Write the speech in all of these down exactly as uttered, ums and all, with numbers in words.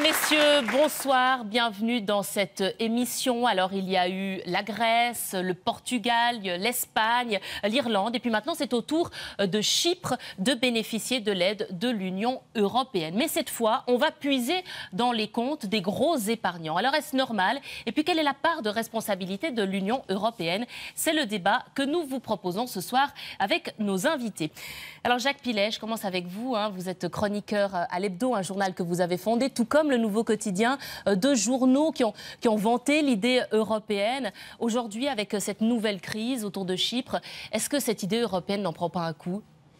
messieurs, bonsoir, bienvenue dans cette émission. Alors, il y a eu la Grèce, le Portugal, l'Espagne, l'Irlande, et puis maintenant, c'est au tour de Chypre de bénéficier de l'aide de l'Union européenne. Mais cette fois, on va puiser dans les comptes des gros épargnants. Alors, est-ce normal? Et puis, quelle est la part de responsabilité de l'Union européenne? C'est le débat que nous vous proposons ce soir avec nos invités. Alors, Jacques Pilet, je commence avec vous. Hein. Vous êtes chroniqueur à l'Hebdo, un journal que vous avez fondé, tout comme le Nouveau Quotidien, deux journaux qui ont, qui ont vanté l'idée européenne. Aujourd'hui, avec cette nouvelle crise autour de Chypre, est-ce que cette idée européenne n'en prend pas un coup ?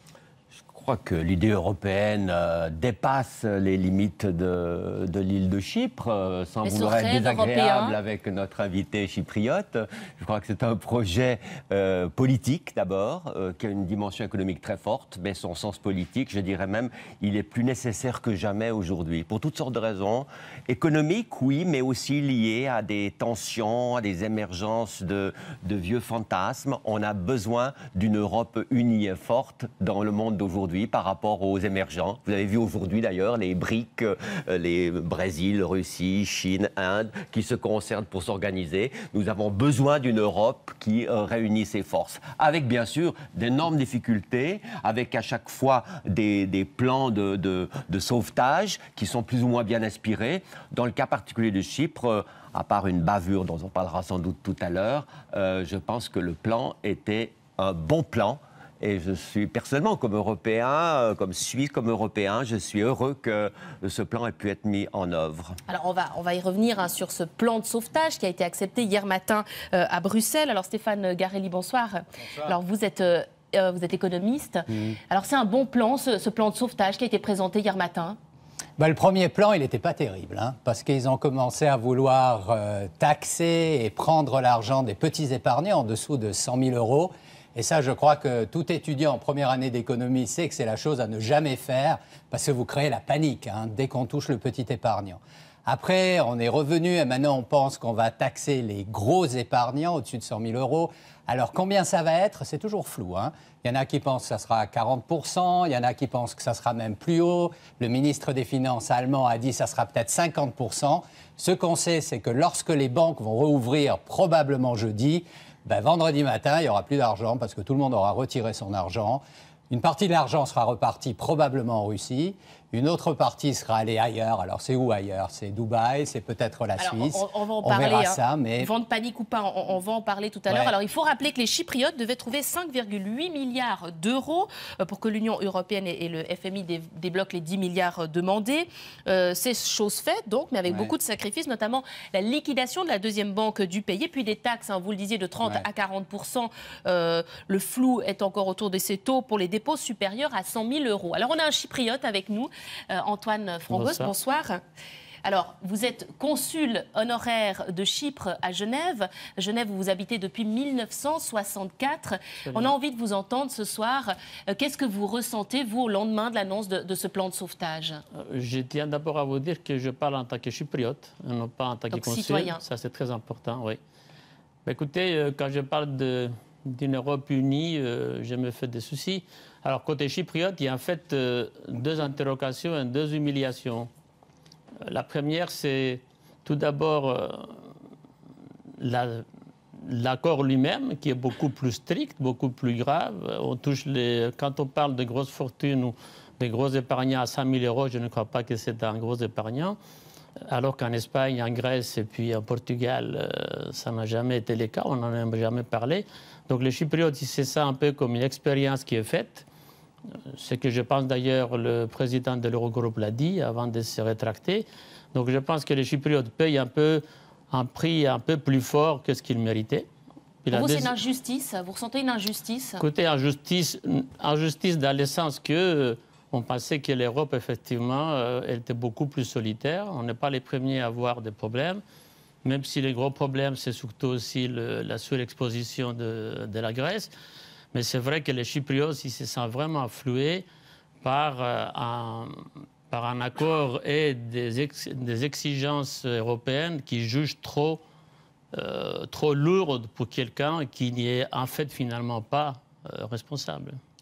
Je crois que l'idée européenne euh, dépasse les limites de, de l'île de Chypre, euh, sans Mais vouloir être désagréable européen. avec notre invité chypriote. Je crois que c'est un projet euh, politique d'abord, euh, qui a une dimension économique très forte, mais son sens politique, je dirais même, il est plus nécessaire que jamais aujourd'hui, pour toutes sortes de raisons. Économiques, oui, mais aussi liées à des tensions, à des émergences de, de vieux fantasmes. On a besoin d'une Europe unie et forte dans le monde d'aujourd'hui par rapport aux émergents. Vous avez vu aujourd'hui d'ailleurs les BRIC, euh, les Brésil, Russie, Chine, Inde, qui se concernent pour s'organiser. Nous avons besoin d'une Europe qui euh, réunit ses forces, avec bien sûr d'énormes difficultés, avec à chaque fois des, des plans de, de, de sauvetage qui sont plus ou moins bien inspirés. Dans le cas particulier de Chypre, euh, à part une bavure dont on parlera sans doute tout à l'heure, euh, je pense que le plan était un bon plan. Et je suis personnellement, comme Européen, comme Suisse, comme Européen, je suis heureux que ce plan ait pu être mis en œuvre. Alors on va, on va y revenir hein, sur ce plan de sauvetage qui a été accepté hier matin euh, à Bruxelles. Alors Stéphane Garelli, bonsoir. Bonsoir. Alors vous êtes, euh, vous êtes économiste. Mmh. Alors c'est un bon plan, ce, ce plan de sauvetage qui a été présenté hier matin. Ben, le premier plan, il n'était pas terrible, hein, parce qu'ils ont commencé à vouloir euh, taxer et prendre l'argent des petits épargnants en dessous de cent mille euros. Et ça, je crois que tout étudiant en première année d'économie sait que c'est la chose à ne jamais faire parce que vous créez la panique hein, dès qu'on touche le petit épargnant. Après, on est revenu et maintenant on pense qu'on va taxer les gros épargnants au-dessus de cent mille euros. Alors combien ça va être? C'est toujours flou. Hein. Il y en a qui pensent que ça sera à quarante pour cent, il y en a qui pensent que ça sera même plus haut. Le ministre des Finances allemand a dit que ça sera peut-être cinquante pour cent. Ce qu'on sait, c'est que lorsque les banques vont rouvrir, probablement jeudi, ben, vendredi matin, il n'y aura plus d'argent parce que tout le monde aura retiré son argent. Une partie de l'argent sera repartie probablement en Russie. Une autre partie sera allée ailleurs. Alors, c'est où ailleurs? C'est Dubaï, c'est peut-être la Alors, Suisse. On, on va en on parler. verra hein. ça, mais... Vente panique ou pas, on, on va en parler tout à ouais. l'heure. Alors, il faut rappeler que les Chypriotes devaient trouver cinq virgule huit milliards d'euros pour que l'Union européenne et le F M I dé, débloquent les dix milliards demandés. Euh, c'est chose faite, donc, mais avec ouais. beaucoup de sacrifices, notamment la liquidation de la deuxième banque du pays, et puis des taxes, hein, vous le disiez, de trente ouais. à quarante pour cent. Euh, le flou est encore autour de ces taux pour les dépôts supérieurs à cent mille euros. Alors, on a un Chypriote avec nous, euh, Antoine Frangos, bonsoir. bonsoir. Alors, vous êtes consul honoraire de Chypre à Genève. Genève, où vous habitez depuis mille neuf cent soixante-quatre. Salut. On a envie de vous entendre ce soir. Qu'est-ce que vous ressentez, vous, au lendemain de l'annonce de, de ce plan de sauvetage? Je tiens d'abord à vous dire que je parle en tant que chypriote, non pas en tant que consul. Citoyen. Ça, c'est très important, oui. Mais écoutez, quand je parle de, d'une Europe unie, je me fais des soucis. Alors, côté chypriote, il y a en fait euh, deux interrogations et deux humiliations. La première, c'est tout d'abord euh, la, l'accord lui-même, qui est beaucoup plus strict, beaucoup plus grave. On touche les, quand on parle de grosses fortunes ou de gros épargnants à cent mille euros, je ne crois pas que c'est un gros épargnant. Alors qu'en Espagne, en Grèce et puis en Portugal, euh, ça n'a jamais été le cas, on n'en a jamais parlé. Donc les Chypriotes, c'est ça un peu comme une expérience qui est faite. Ce que je pense d'ailleurs, le président de l'Eurogroupe l'a dit avant de se rétracter. Donc je pense que les Chypriotes payent un peu un prix un peu plus fort que ce qu'ils méritaient. Pour vous, c'est une injustice? Vous ressentez une injustice? Écoutez, injustice, injustice dans le sens que on pensait que l'Europe, effectivement, euh, elle était beaucoup plus solitaire. On n'est pas les premiers à avoir des problèmes, même si les gros problèmes, c'est surtout aussi le, la surexposition de, de la Grèce. Mais c'est vrai que les Chypriotes, ils se sentent vraiment afflués par, euh, un, par un accord et des, ex, des exigences européennes qui jugent trop, euh, trop lourdes pour quelqu'un qui n'y est en fait finalement pas euh, responsable.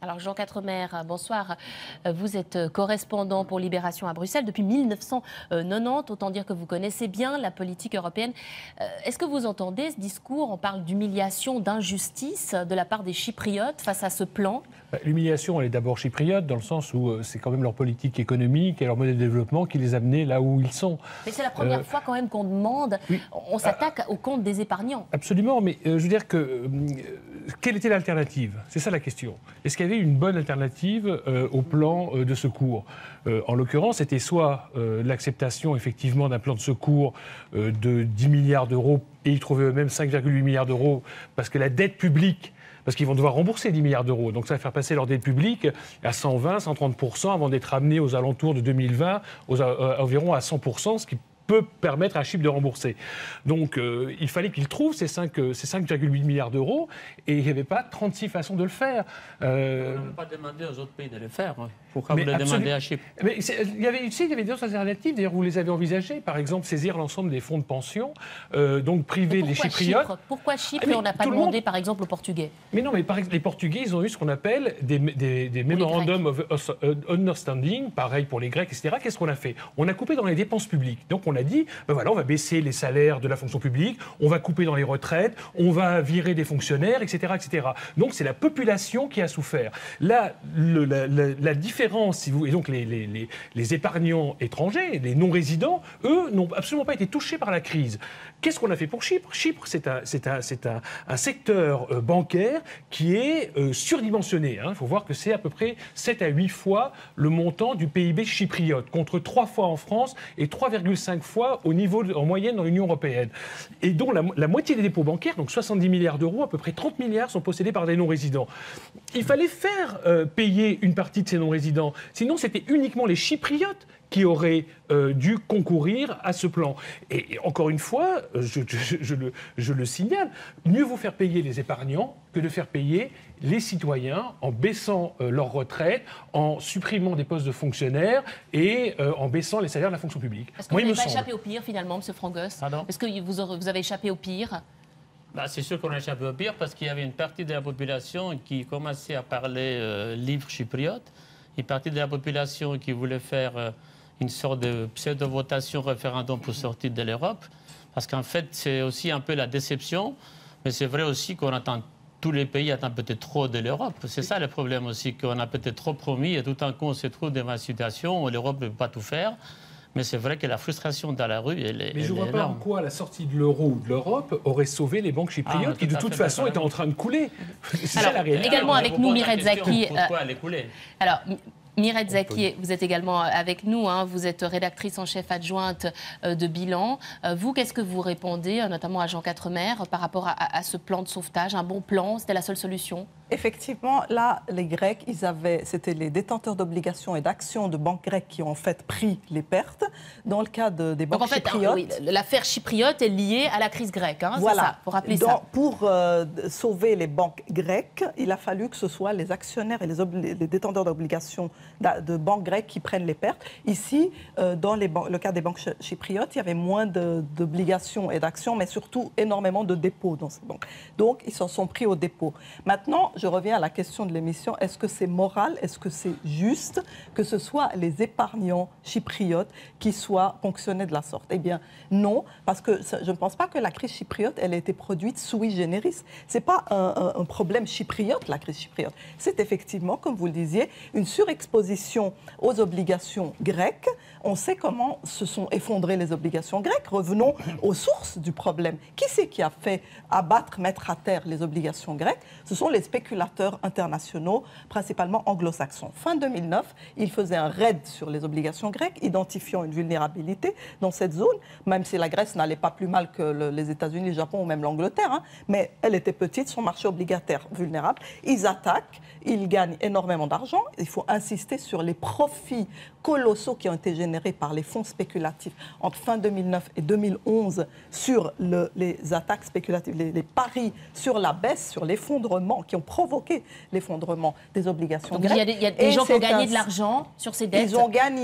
Alors Jean Quatremer, bonsoir. Vous êtes correspondant pour Libération à Bruxelles depuis mille neuf cent quatre-vingt-dix. Autant dire que vous connaissez bien la politique européenne. Est-ce que vous entendez ce discours? On parle d'humiliation, d'injustice de la part des Chypriotes face à ce plan. L'humiliation, elle est d'abord chypriote, dans le sens où c'est quand même leur politique économique et leur modèle de développement qui les a amenés là où ils sont. Mais c'est la première euh, fois quand même qu'on demande, oui, on s'attaque euh, au compte des épargnants. Absolument, mais euh, je veux dire que euh, quelle était l'alternative? C'est ça la question. Est-ce qu'il y avait une bonne alternative euh, au plan euh, de secours? euh, En l'occurrence, c'était soit euh, l'acceptation effectivement d'un plan de secours euh, de dix milliards d'euros, et ils trouvaient eux-mêmes cinq virgule huit milliards d'euros, parce que la dette publique, parce qu'ils vont devoir rembourser dix milliards d'euros. Donc ça va faire passer leur dette publique à cent vingt, cent trente pour cent avant d'être amenés aux alentours de deux mille vingt, aux, euh, environ à cent pour cent, ce qui peut permettre à Chypre de rembourser. Donc euh, il fallait qu'ils trouvent ces cinq virgule huit milliards d'euros, et il n'y avait pas trente-six façons de le faire. Euh... On n'a pas demandé aux autres pays de le faire. Pourquoi vous le demandez à Chypre? Mais il y avait, il y avait d'autres alternatives, d'ailleurs vous les avez envisagées, par exemple saisir l'ensemble des fonds de pension, euh, donc priver les Chypriotes. Chypre pourquoi Chypre et on n'a pas demandé monde... par exemple aux Portugais? Mais non, mais par exemple, les Portugais, ils ont eu ce qu'on appelle des, des, des Memorandum of Understanding, pareil pour les Grecs, et cetera. Qu'est-ce qu'on a fait? On a coupé dans les dépenses publiques. Donc on a dit, ben voilà, on va baisser les salaires de la fonction publique, on va couper dans les retraites, on va virer des fonctionnaires, et cetera, et cetera. Donc c'est la population qui a souffert. Là, le, la, la, la différence, si vous, et donc les, les, les, les épargnants étrangers, les non-résidents, eux, n'ont absolument pas été touchés par la crise. Qu'est-ce qu'on a fait pour Chypre? Chypre, c'est un, c'est un, c'est un, un secteur euh, bancaire qui est euh, surdimensionné. Il hein. faut voir que c'est à peu près sept à huit fois le montant du P I B chypriote, contre trois fois en France et trois virgule cinq fois au niveau de, en moyenne dans l'Union européenne. Et donc la, la moitié des dépôts bancaires, donc soixante-dix milliards d'euros, à peu près trente milliards sont possédés par des non-résidents. Il fallait faire euh, payer une partie de ces non-résidents. Sinon, c'était uniquement les Chypriotes qui auraient euh, dû concourir à ce plan. Et, et encore une fois, je, je, je, le, je le signale, mieux vaut faire payer les épargnants que de faire payer les citoyens en baissant euh, leurs retraites, en supprimant des postes de fonctionnaires et euh, en baissant les salaires de la fonction publique. Est-ce que Moi, vous n'avez pas semble. échappé au pire, finalement, M. Frangos? Est-ce que vous, aurez, vous avez échappé au pire? Bah, c'est sûr qu'on a échappé au pire parce qu'il y avait une partie de la population qui commençait à parler euh, livre chypriote, une partie de la population qui voulait faire euh, une sorte de pseudo-votation référendum pour sortir de l'Europe. Parce qu'en fait, c'est aussi un peu la déception, mais c'est vrai aussi qu'on attend, tous les pays attendent peut-être trop de l'Europe. C'est ça le problème aussi, qu'on a peut-être trop promis et tout d'un coup on se trouve dans une situation où l'Europe ne peut pas tout faire. Mais c'est vrai que la frustration dans la rue, elle est. Mais je ne vois pas énorme. en quoi la sortie de l'euro ou de l'Europe aurait sauvé les banques chypriotes ah, qui, de toute façon, étaient en train de couler. C'est ça la réalité. Également avec nous, Mireille Zaki. Pourquoi elle est coulée? Alors, Mireille Zaki, vous êtes également avec nous, hein, vous êtes rédactrice en chef adjointe euh, de Bilan. Euh, vous, qu'est-ce que vous répondez, euh, notamment à Jean Quatremer, par rapport à, à, à ce plan de sauvetage? Un bon plan, c'était la seule solution? Effectivement, là, les Grecs, ils avaient, c'était les détenteurs d'obligations et d'actions de banques grecques qui ont en fait pris les pertes. Dans le cas de, des banques Donc en fait, chypriotes... Oui, l'affaire chypriote est liée à la crise grecque, hein, voilà. C'est ça, pour rappeler Dans, ça. Pour euh, sauver les banques grecques, il a fallu que ce soit les actionnaires et les, les détenteurs d'obligations de banques grecques qui prennent les pertes. Ici, euh, dans les le cas des banques chypriotes, il y avait moins d'obligations et d'actions, mais surtout énormément de dépôts dans ces banques. Donc, ils s'en sont pris au dépôt. Maintenant, je reviens à la question de l'émission. Est-ce que c'est moral, est-ce que c'est juste que ce soit les épargnants chypriotes qui soient ponctionnés de la sorte? Eh bien, non, parce que je ne pense pas que la crise chypriote, elle a été produite sui generis. Ce n'est pas un, un, un problème chypriote, la crise chypriote. C'est effectivement, comme vous le disiez, une surexposition aux obligations grecques. On sait comment se sont effondrées les obligations grecques. Revenons aux sources du problème. Qui c'est qui a fait abattre, mettre à terre les obligations grecques? Ce sont les spéculateurs internationaux, principalement anglo-saxons. Fin deux mille neuf, ils faisaient un raid sur les obligations grecques, identifiant une vulnérabilité dans cette zone, même si la Grèce n'allait pas plus mal que le, les États-Unis, le Japon ou même l'Angleterre, hein, mais elle était petite, son marché obligataire vulnérable. Ils attaquent, ils gagnent énormément d'argent. Il faut insister sur les profits colossaux qui ont été générés par les fonds spéculatifs entre fin deux mille neuf et deux mille onze sur le, les attaques spéculatives, les, les paris sur la baisse, sur l'effondrement, qui ont provoqué l'effondrement des obligations Donc, grecques. Il y a des, il y a des gens qui ont gagné un... de l'argent sur ces dettes. Ils ont gagné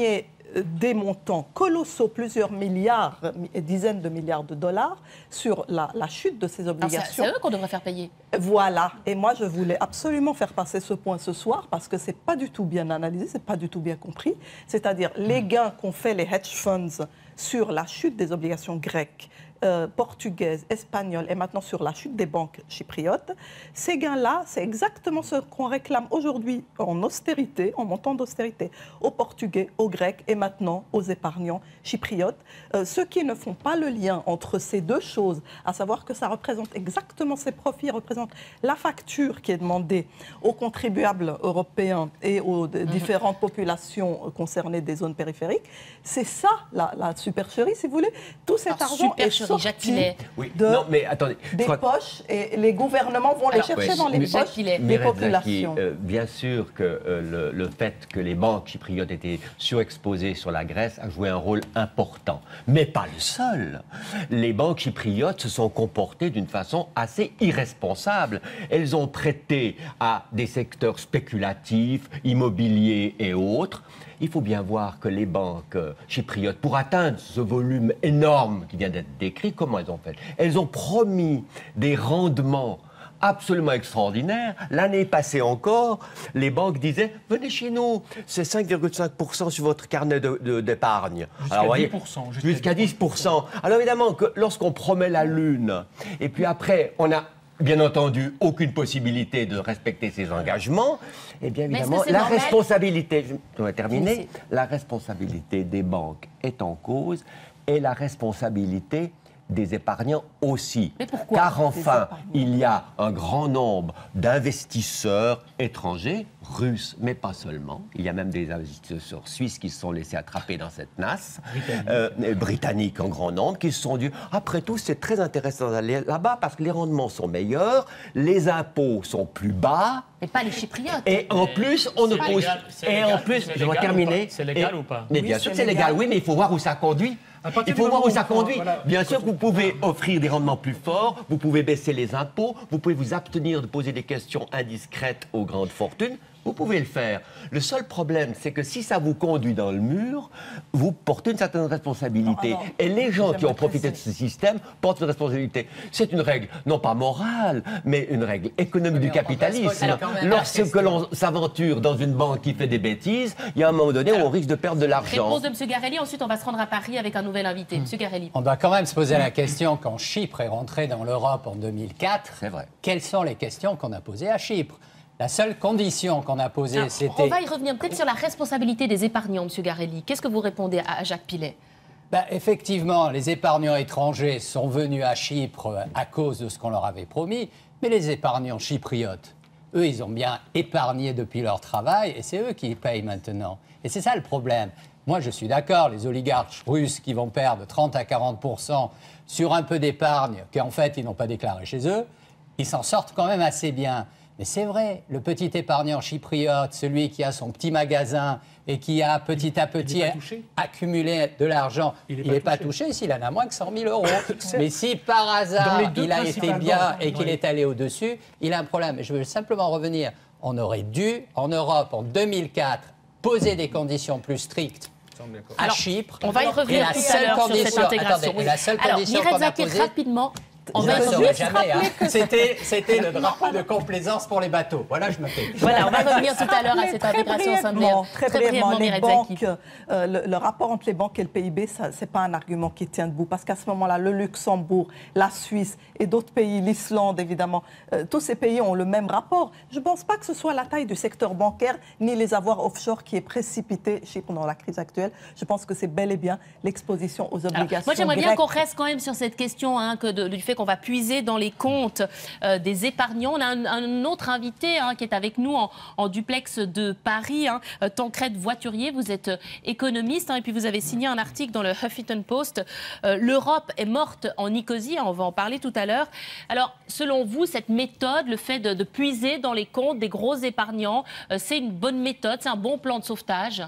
des montants colossaux, plusieurs milliards et dizaines de milliards de dollars sur la, la chute de ces obligations. C'est eux qu'on devrait faire payer. Voilà. Et moi, je voulais absolument faire passer ce point ce soir parce que ce n'est pas du tout bien analysé, ce n'est pas du tout bien compris. C'est-à-dire les gains qu'ont fait les hedge funds sur la chute des obligations grecques, Euh, portugaise, espagnole et maintenant sur la chute des banques chypriotes. Ces gains-là, c'est exactement ce qu'on réclame aujourd'hui en austérité, en montant d'austérité, aux Portugais, aux Grecs et maintenant aux épargnants chypriotes. Euh, ceux qui ne font pas le lien entre ces deux choses, à savoir que ça représente exactement ces profits, représente la facture qui est demandée aux contribuables européens et aux mmh. différentes populations concernées des zones périphériques, c'est ça la, la supercherie, si vous voulez. Tout cet Alors, argent est sorti oui. de, non, mais attendez, des crois... poches et les gouvernements vont les Alors, chercher ouais, dans les poches des populations. Euh, bien sûr que euh, le, le fait que les banques chypriotes étaient surexposées sur la Grèce a joué un rôle important, mais pas le seul. Les banques chypriotes se sont comportées d'une façon assez irresponsable. Elles ont prêté à des secteurs spéculatifs, immobiliers et autres. Il faut bien voir que les banques chypriotes, pour atteindre ce volume énorme qui vient d'être décrit, comment elles ont fait? Elles ont promis des rendements absolument extraordinaires. L'année passée encore, les banques disaient « Venez chez nous, c'est cinq virgule cinq pour cent sur votre carnet de, de, d'épargne. » Jusqu'à dix pour cent. Jusqu'à dix pour cent. Alors évidemment, que lorsqu'on promet la lune, et puis après, on a bien entendu aucune possibilité de respecter ses engagements, et bien évidemment, la normal? responsabilité, je dois terminer, la responsabilité des banques est en cause et la responsabilité des épargnants aussi. Mais pourquoi? Car enfin, il y a un grand nombre d'investisseurs étrangers, russes, mais pas seulement. Il y a même des investisseurs suisses qui se sont laissés attraper dans cette nasse, britanniques, euh, britanniques en grand nombre, qui se sont dit, après tout, c'est très intéressant d'aller là-bas parce que les rendements sont meilleurs, les impôts sont plus bas. Mais pas les Chypriotes. Et en plus, on ne pose... Et en plus, je vais terminer. C'est légal ou pas? Mais bien sûr, c'est légal, oui, mais il faut voir où ça conduit. Il faut voir où ça conduit. Voilà. Bien sûr, vous pouvez offrir des rendements plus forts, vous pouvez baisser les impôts, vous pouvez vous abstenir de poser des questions indiscrètes aux grandes fortunes. Vous pouvez le faire. Le seul problème, c'est que si ça vous conduit dans le mur, vous portez une certaine responsabilité. Non, alors, et les gens qui ont profité de ce système portent une responsabilité. C'est une règle, non pas morale, mais une règle économique du capitalisme. Alors, lorsque l'on s'aventure dans une banque qui fait des bêtises, il y a un moment donné où on risque de perdre de l'argent. Réponse de M. Garelli. Ensuite, on va se rendre à Paris avec un nouvel invité. Hum. M. Garelli. On doit quand même se poser la question, quand Chypre est rentré dans l'Europe en deux mille quatre, c'est vrai. Quelles sont les questions qu'on a posées à Chypre? La seule condition qu'on a posée, c'était... On va y revenir peut-être sur la responsabilité des épargnants, M. Garelli. Qu'est-ce que vous répondez à Jacques Pilet? Ben, effectivement, les épargnants étrangers sont venus à Chypre à cause de ce qu'on leur avait promis, mais les épargnants chypriotes, eux, ils ont bien épargné depuis leur travail et c'est eux qui payent maintenant. Et c'est ça le problème. Moi, je suis d'accord, les oligarques russes qui vont perdre trente à quarante pour cent sur un peu d'épargne qu'en fait, ils n'ont pas déclaré chez eux, ils s'en sortent quand même assez bien. Mais c'est vrai, le petit épargnant chypriote, celui qui a son petit magasin et qui a petit à petit accumulé de l'argent, il n'est pas, pas touché s'il en a moins que cent mille euros. Mais si par hasard il a été bien et qu'il est allé au-dessus, il a un problème. Je veux simplement revenir, on aurait dû, en Europe, en deux mille quatre, poser des conditions plus strictes à Alors, Chypre. On va y revenir tout à l'heure sur cette intégration. Attendez, la seule Alors, condition Mireille qu'on a Zakir, posée... rapidement... On va ne jamais. Hein. C'était, c'était le drapeau de complaisance pour les bateaux. Voilà, je me tais. Voilà, on va revenir tout à l'heure à cette intégration au sein de l'air. Très, très brièvement, les banques, euh, le, le rapport entre les banques et le P I B, ce n'est pas un argument qui tient debout. Parce qu'à ce moment-là, le Luxembourg, la Suisse et d'autres pays, l'Islande évidemment, euh, tous ces pays ont le même rapport. Je ne pense pas que ce soit la taille du secteur bancaire ni les avoirs offshore qui est précipité Chypre dans la crise actuelle. Je pense que c'est bel et bien l'exposition aux obligations. Alors, moi, j'aimerais bien qu'on reste quand même sur cette question hein, que de, du fait qu'on va puiser dans les comptes euh, des épargnants. On a un, un autre invité hein, qui est avec nous en, en duplex de Paris, hein, Tancrède Voiturier. Vous êtes économiste hein, et puis vous avez signé un article dans le Huffington Post. Euh, L'Europe est morte en Nicosie, hein, on va en parler tout à l'heure. Alors, selon vous, cette méthode, le fait de, de puiser dans les comptes des gros épargnants, euh, c'est une bonne méthode, c'est un bon plan de sauvetage?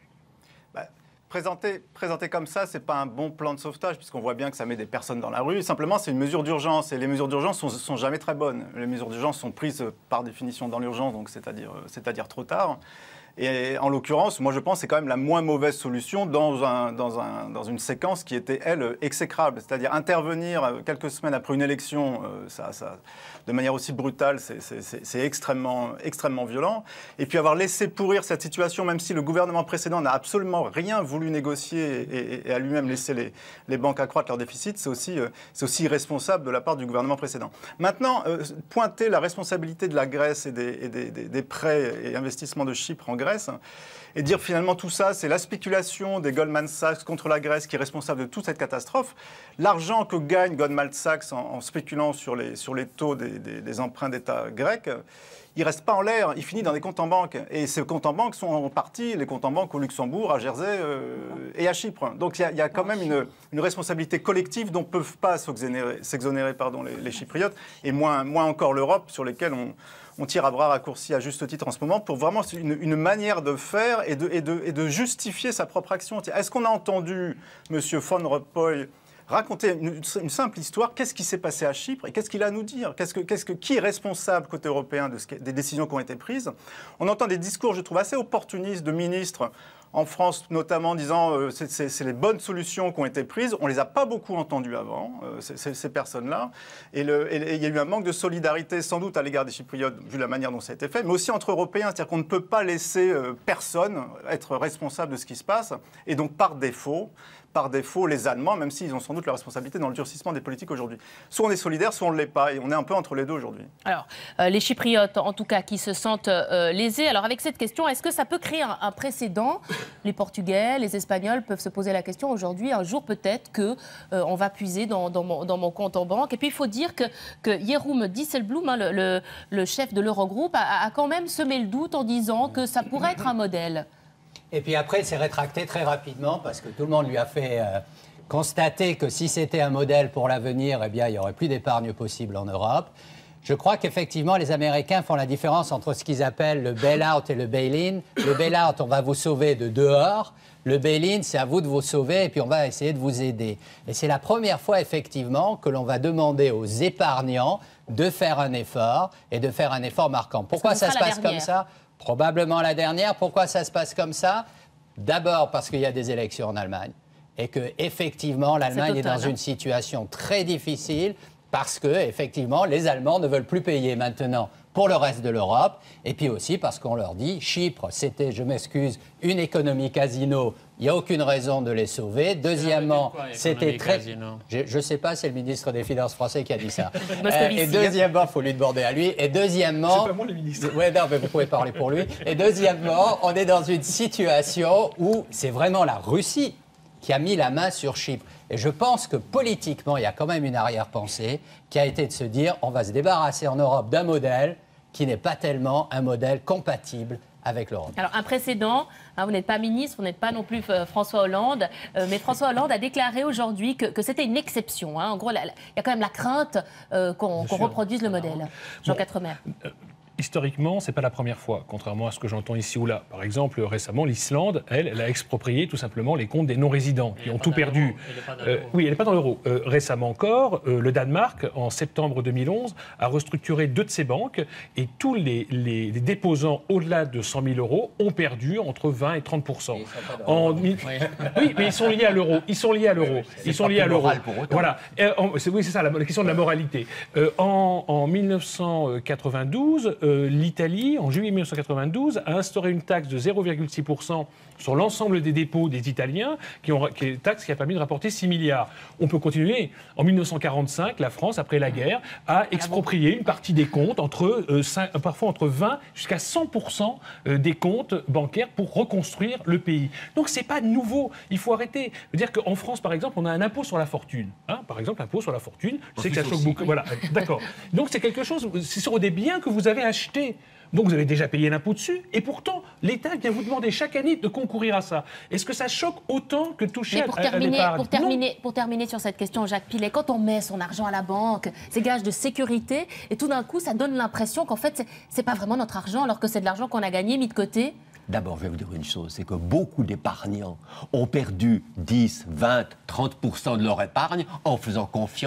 Présenté, présenté comme ça, ce n'est pas un bon plan de sauvetage, puisqu'on voit bien que ça met des personnes dans la rue. Simplement, c'est une mesure d'urgence, et les mesures d'urgence ne sont, sont jamais très bonnes. Les mesures d'urgence sont prises par définition dans l'urgence, donc c'est-à-dire, c'est-à-dire trop tard. Et en l'occurrence, moi je pense que c'est quand même la moins mauvaise solution dans, un, dans, un, dans une séquence qui était, elle, exécrable. C'est-à-dire intervenir quelques semaines après une élection, euh, ça, ça, de manière aussi brutale, c'est extrêmement, extrêmement violent. Et puis avoir laissé pourrir cette situation, même si le gouvernement précédent n'a absolument rien voulu négocier et, et, et a lui-même laissé les, les banques accroître leur déficit, c'est aussi, euh, c'est aussi irresponsable de la part du gouvernement précédent. Maintenant, euh, pointer la responsabilité de la Grèce et des, et des, des, des prêts et investissements de Chypre en Grèce, et dire finalement tout ça, c'est la spéculation des Goldman Sachs contre la Grèce qui est responsable de toute cette catastrophe. L'argent que gagne Goldman Sachs en, en spéculant sur les, sur les taux des, des, des emprunts d'État grecs, il ne reste pas en l'air, il finit dans des comptes en banque. Et ces comptes en banque sont en partie les comptes en banque au Luxembourg, à Jersey euh, et à Chypre. Donc il y, y a quand même une, une responsabilité collective dont ne peuvent pas s'exonérer pardon, les, les Chypriotes, et moins, moins encore l'Europe, sur lesquels on... on tire à bras raccourcis à juste titre en ce moment pour vraiment une, une manière de faire et de, et, de, et de justifier sa propre action. Est-ce qu'on a entendu M. Van Rompuy raconter une, une simple histoire? Qu'est-ce qui s'est passé à Chypre et qu'est-ce qu'il a à nous dire? Qu'est-ce que, qu'est-ce que, Qui est responsable côté européen de ce qui, des décisions qui ont été prises? On entend des discours, je trouve, assez opportunistes de ministres en France, notamment, disant euh, c'est, c'est les bonnes solutions qui ont été prises. On ne les a pas beaucoup entendues avant, euh, ces, ces personnes-là. Et il y a eu un manque de solidarité, sans doute, à l'égard des Chypriotes, vu la manière dont ça a été fait, mais aussi entre Européens. C'est-à-dire qu'on ne peut pas laisser euh, personne être responsable de ce qui se passe. Et donc, par défaut, par défaut, les Allemands, même s'ils ont sans doute la responsabilité dans le durcissement des politiques aujourd'hui. Soit on est solidaire, soit on ne l'est pas. Et on est un peu entre les deux aujourd'hui. Alors, euh, les Chypriotes, en tout cas, qui se sentent euh, lésés. Alors, avec cette question, est-ce que ça peut créer un, un précédent? Les Portugais, les Espagnols peuvent se poser la question aujourd'hui, un jour peut-être, qu'on euh, va puiser dans, dans, mon, dans mon compte en banque. Et puis, il faut dire que, que Jeroen Dijsselbloem, hein, le, le, le chef de l'Eurogroupe, a, a quand même semé le doute en disant que ça pourrait être un modèle. Et puis après, il s'est rétracté très rapidement parce que tout le monde lui a fait euh, constater que si c'était un modèle pour l'avenir, eh bien, il n'y aurait plus d'épargne possible en Europe. Je crois qu'effectivement, les Américains font la différence entre ce qu'ils appellent le bail-out et le bail-in. Le bail-out, on va vous sauver de dehors. Le bail-in, c'est à vous de vous sauver et puis on va essayer de vous aider. Et c'est la première fois, effectivement, que l'on va demander aux épargnants de faire un effort et de faire un effort marquant. Pourquoi ça se passe comme ça ? Probablement la dernière. Pourquoi ça se passe comme ça? D'abord parce qu'il y a des élections en Allemagne et que effectivement l'Allemagne est, est dans une situation très difficile parce que effectivement les Allemands ne veulent plus payer maintenant pour le reste de l'Europe et puis aussi parce qu'on leur dit Chypre, c'était, je m'excuse, une économie casino. Il n'y a aucune raison de les sauver. Deuxièmement, c'était très... Je ne sais pas, c'est le ministre des Finances français qui a dit ça. euh, et deuxièmement, il faut lui demander à lui. Et deuxièmement... C'est pas moi le ministre. Oui, non, mais vous pouvez parler pour lui. Et deuxièmement, on est dans une situation où c'est vraiment la Russie qui a mis la main sur Chypre. Et je pense que politiquement, il y a quand même une arrière-pensée qui a été de se dire on va se débarrasser en Europe d'un modèle qui n'est pas tellement un modèle compatible avec l'Europe. Alors, un précédent, hein, vous n'êtes pas ministre, vous n'êtes pas non plus euh, François Hollande, euh, mais François Hollande a déclaré aujourd'hui que, que c'était une exception. Hein. En gros, il y a quand même la crainte euh, qu'on qu'on reproduise le modèle. Jean Quatremer. Euh, Historiquement, ce n'est pas la première fois, contrairement à ce que j'entends ici ou là. Par exemple, récemment, l'Islande, elle, elle a exproprié tout simplement les comptes des non-résidents qui ont tout perdu. Euh, oui, elle n'est pas dans l'euro. Euh, récemment encore, euh, le Danemark, en septembre deux mille onze, a restructuré deux de ses banques et tous les, les, les déposants au-delà de cent mille euros ont perdu entre vingt et trente pour cent. En... Oui. oui, mais ils sont liés à l'euro. Ils sont liés à l'euro. Ils sont liés à l'euro. Voilà. Euh, en... Oui, c'est ça, la, la question de la moralité. Euh, en, en mille neuf cent quatre-vingt-douze, Euh, l'Italie, en juillet mille neuf cent quatre-vingt-douze, a instauré une taxe de zéro virgule six pour cent sur l'ensemble des dépôts des Italiens, qui ont, qui est une taxe qui a permis de rapporter six milliards. On peut continuer. En mille neuf cent quarante-cinq, la France, après la guerre, a exproprié une partie des comptes, entre, euh, cinq, parfois entre vingt jusqu'à cent pour cent des comptes bancaires pour reconstruire le pays. Donc c'est pas nouveau. Il faut arrêter. C'est-à-dire qu'en France, par exemple, on a un impôt sur la fortune. Hein, par exemple, l'impôt sur la fortune, je sais que ça choque beaucoup. Voilà, d'accord. Donc c'est quelque chose, c'est sur des biens que vous avez achetés. Donc vous avez déjà payé l'impôt dessus, et pourtant l'État vient vous demander chaque année de concourir à ça. Est-ce que ça choque autant que toucher Mais pour à, terminer, à l'épargne? pour terminer, pour terminer sur cette question, Jacques Pilet, quand on met son argent à la banque, c'est gage de sécurité, et tout d'un coup, ça donne l'impression qu'en fait, c'est, c'est pas vraiment notre argent, alors que c'est de l'argent qu'on a gagné, mis de côté. D'abord, je vais vous dire une chose, c'est que beaucoup d'épargnants ont perdu dix, vingt, trente pour cent de leur épargne en faisant confiance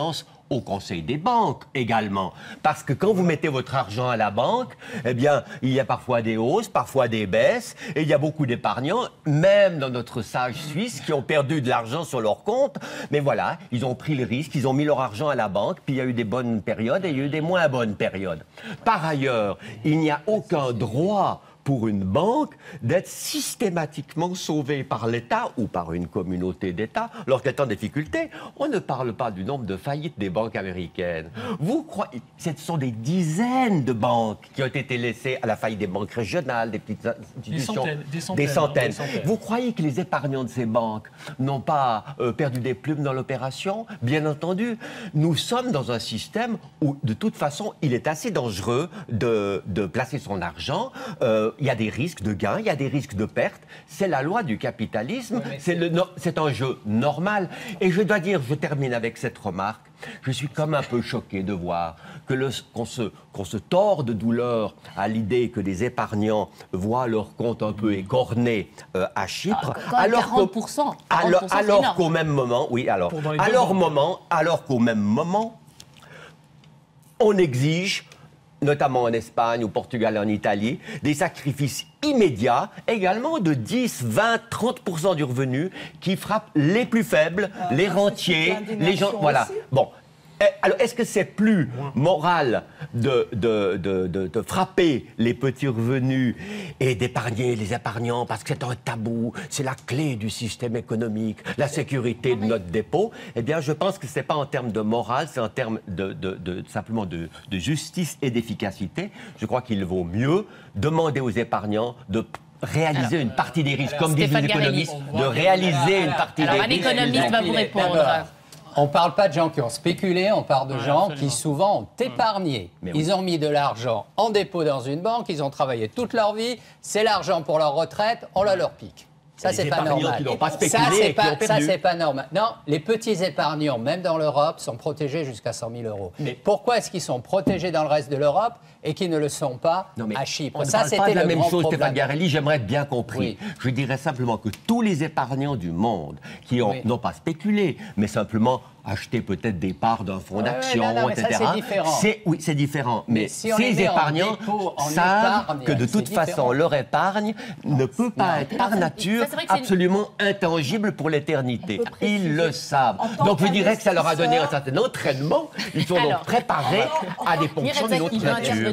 au Conseil des banques également. Parce que quand vous mettez votre argent à la banque, eh bien, il y a parfois des hausses, parfois des baisses, et il y a beaucoup d'épargnants, même dans notre sage suisse, qui ont perdu de l'argent sur leur compte. Mais voilà, ils ont pris le risque, ils ont mis leur argent à la banque, puis il y a eu des bonnes périodes et il y a eu des moins bonnes périodes. Par ailleurs, il n'y a aucun droit pour une banque d'être systématiquement sauvée par l'État ou par une communauté d'États lorsqu'elle est en difficulté. On ne parle pas du nombre de faillites des banques américaines. Vous croyez, ce sont des dizaines de banques qui ont été laissées à la faillite des banques régionales, des petites institutions, des centaines, des centaines, des centaines. des centaines. Vous croyez que les épargnants de ces banques n'ont pas euh, perdu des plumes dans l'opération? Bien entendu, nous sommes dans un système où, de toute façon, il est assez dangereux de, de placer son argent. Euh, Il y a des risques de gains, il y a des risques de pertes. C'est la loi du capitalisme, ouais, c'est, le, c'est un jeu normal. Et je dois dire, je termine avec cette remarque, je suis comme un peu choqué de voir que le, qu'on, se, qu'on se tord de douleur à l'idée que les épargnants voient leur compte un peu écorné euh, à Chypre. Ah, alors quarante pour cent, alors, alors qu'au même moment, oui, alors, alors, moment, alors qu'au même moment, on exige, notamment en Espagne, au Portugal et en Italie, des sacrifices immédiats, également de dix, vingt, trente pour cent du revenu, qui frappent les plus faibles, euh, les rentiers, les gens... Voilà. Aussi. Bon. Alors, est-ce que c'est plus moral de, de, de, de, de frapper les petits revenus et d'épargner les épargnants parce que c'est un tabou, c'est la clé du système économique, la sécurité de notre dépôt? Eh bien, je pense que ce n'est pas en termes de morale, c'est en termes de, de, de, simplement de, de justice et d'efficacité. Je crois qu'il vaut mieux demander aux épargnants de réaliser alors, une partie des risques, alors, comme disent les économistes, de réaliser alors, une partie alors, des risques. Alors, un économiste va vous répondre. On ne parle pas de gens qui ont spéculé, on parle de ouais, gens absolument. qui souvent ont épargné. Mais ils oui. ont mis de l'argent en dépôt dans une banque, ils ont travaillé toute leur vie, c'est l'argent pour leur retraite, on la leur pique. Ça, c'est pas normal. Pas ça, c'est pas, ça, c'est pas normal. Non, les petits épargnants, même dans l'Europe, sont protégés jusqu'à cent mille euros. Mais pourquoi est-ce qu'ils sont protégés dans le reste de l'Europe et qu'ils ne le sont pas non, à Chypre? On ça, c'était pas de la même chose, Stéphane Garelli, j'aimerais être bien compris. Oui. Je dirais simplement que tous les épargnants du monde qui ont, oui. non pas spéculé, mais simplement acheter peut-être des parts d'un fonds ouais, d'action, ouais, non, non, et cetera. Ça, c'est différent. C'est, oui, c'est différent. Mais, mais si ces épargnants dépôt, savent épargne, que de toute façon, différent. leur épargne ne peut pas non, être par nature ça, absolument une... intangible pour l'éternité. Ils le savent. Donc je dirais que ça leur a donné un certain entraînement. Ils sont alors, donc préparés alors, à des fonctions d'une autre nature.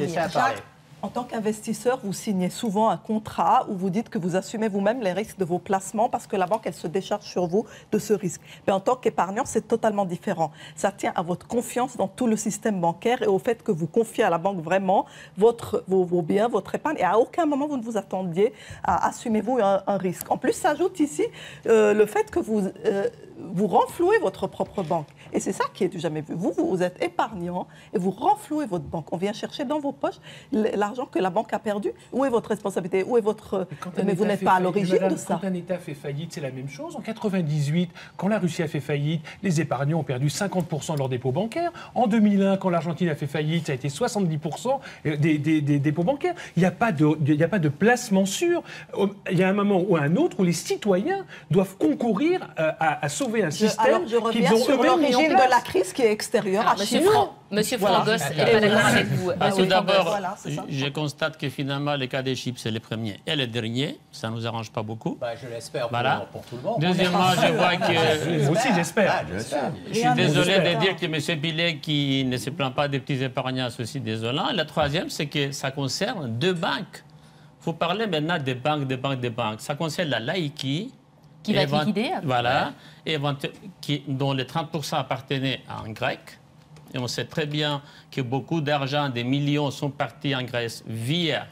En tant qu'investisseur, vous signez souvent un contrat où vous dites que vous assumez vous-même les risques de vos placements parce que la banque, elle se décharge sur vous de ce risque. Mais en tant qu'épargnant, c'est totalement différent. Ça tient à votre confiance dans tout le système bancaire et au fait que vous confiez à la banque vraiment votre, vos, vos biens, votre épargne. Et à aucun moment, vous ne vous attendiez à assumer vous un, un risque. En plus, s'ajoute ici euh, le fait que vous... Euh, vous renflouez votre propre banque. Et c'est ça qui est du jamais vu. Vous, vous êtes épargnant et vous renflouez votre banque. On vient chercher dans vos poches l'argent que la banque a perdu. Où est votre responsabilité? Où est votre... Mais, Mais vous n'êtes pas à l'origine de ça. Quand un État fait faillite, c'est la même chose. En quatre-vingt-dix-huit, quand la Russie a fait faillite, les épargnants ont perdu cinquante pour cent de leurs dépôts bancaires. En deux mille un, quand l'Argentine a fait faillite, ça a été soixante-dix pour cent des, des, des, des dépôts bancaires. Il n'y a pas de, il n'y a pas de placement sûr. Il y a un moment ou un autre où les citoyens doivent concourir à, à sauver un système. Alors, je reviens sur l'origine de la crise qui est extérieure à Monsieur Fran, Monsieur Frangos n'est pas d'accord avec vous. Tout d'abord, voilà, je constate que finalement, le cas des Chypre, c'est le premier et le dernier. Ça ne nous arrange pas beaucoup. Bah, je l'espère voilà. pour, pour tout le monde. Deuxièmement, je vois que... Moi aussi, j'espère. Ah, je suis désolé de dire que M. Billet, qui ne se plaint pas des petits épargnants, c'est aussi désolant. Et la troisième, c'est que ça concerne deux banques. Vous parlez maintenant des banques, des banques, des banques. Ça concerne la Laïki, qui va être liquidée. Voilà, et qui, dont les trente pour cent appartenaient à un grec. Et on sait très bien que beaucoup d'argent, des millions, sont partis en Grèce via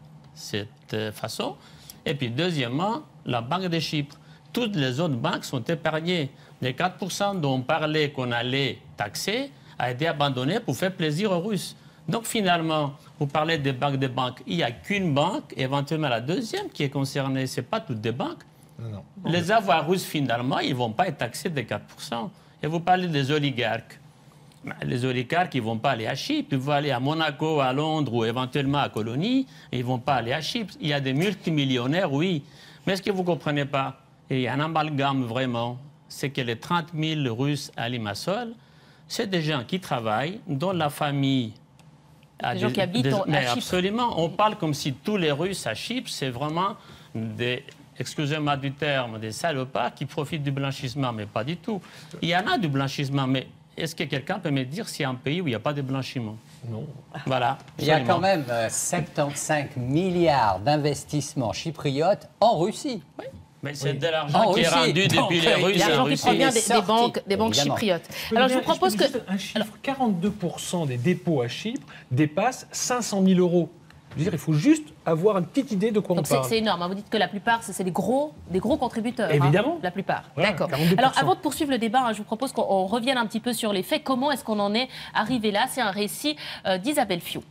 cette façon. Et puis, deuxièmement, la Banque de Chypre. Toutes les autres banques sont épargnées. Les quatre pour cent dont on parlait qu'on allait taxer a été abandonné pour faire plaisir aux Russes. Donc, finalement, vous parlez des banques des banques. Il n'y a qu'une banque, éventuellement la deuxième, qui est concernée. Ce n'est pas toutes des banques. Non, non. Les avoirs russes, finalement, ils ne vont pas être taxés de quatre pour cent. Et vous parlez des oligarques. Les oligarques, ils ne vont pas aller à Chypre. Ils vont aller à Monaco, à Londres ou éventuellement à Colonie. Ils ne vont pas aller à Chypre. Il y a des multimillionnaires, oui. Mais ce que vous ne comprenez pas, et il y a un amalgame vraiment, c'est que les trente mille Russes à Limassol, c'est des gens qui travaillent, dont la famille... Des gens qui habitent des, à mais Chypre. Absolument. On parle comme si tous les Russes à Chypre, c'est vraiment des... excusez-moi du terme, des salopards qui profitent du blanchissement, mais pas du tout. Il y en a du blanchissement, mais est-ce que quelqu'un peut me dire s'il y a un pays où il n'y a pas de blanchiment? Non. Voilà. Il y a absolument. quand même euh, soixante-quinze milliards d'investissements chypriotes en Russie. Oui. Mais c'est Oui. de l'argent En qui est Russie. rendu Donc, depuis les euh, Russes en L'argent qui Russie. provient des, des sorti, banques, des banques évidemment. chypriotes. peux Alors je bien- vous propose peux que... juste un chiffre, quarante-deux pour cent des dépôts à Chypre dépassent cinq cent mille euros. Je veux dire, il faut juste avoir une petite idée de quoi Donc on c'est parle. c'est énorme, hein. Vous dites que la plupart, c'est c'est des gros, des gros contributeurs. hein. Évidemment. La plupart. Voilà, D'accord. quarante-deux pour cent. Alors avant de poursuivre le débat, hein, je vous propose qu'on on revienne un petit peu sur les faits. Comment est-ce qu'on en est arrivé là? C'est un récit euh, d'Isabelle Fiot.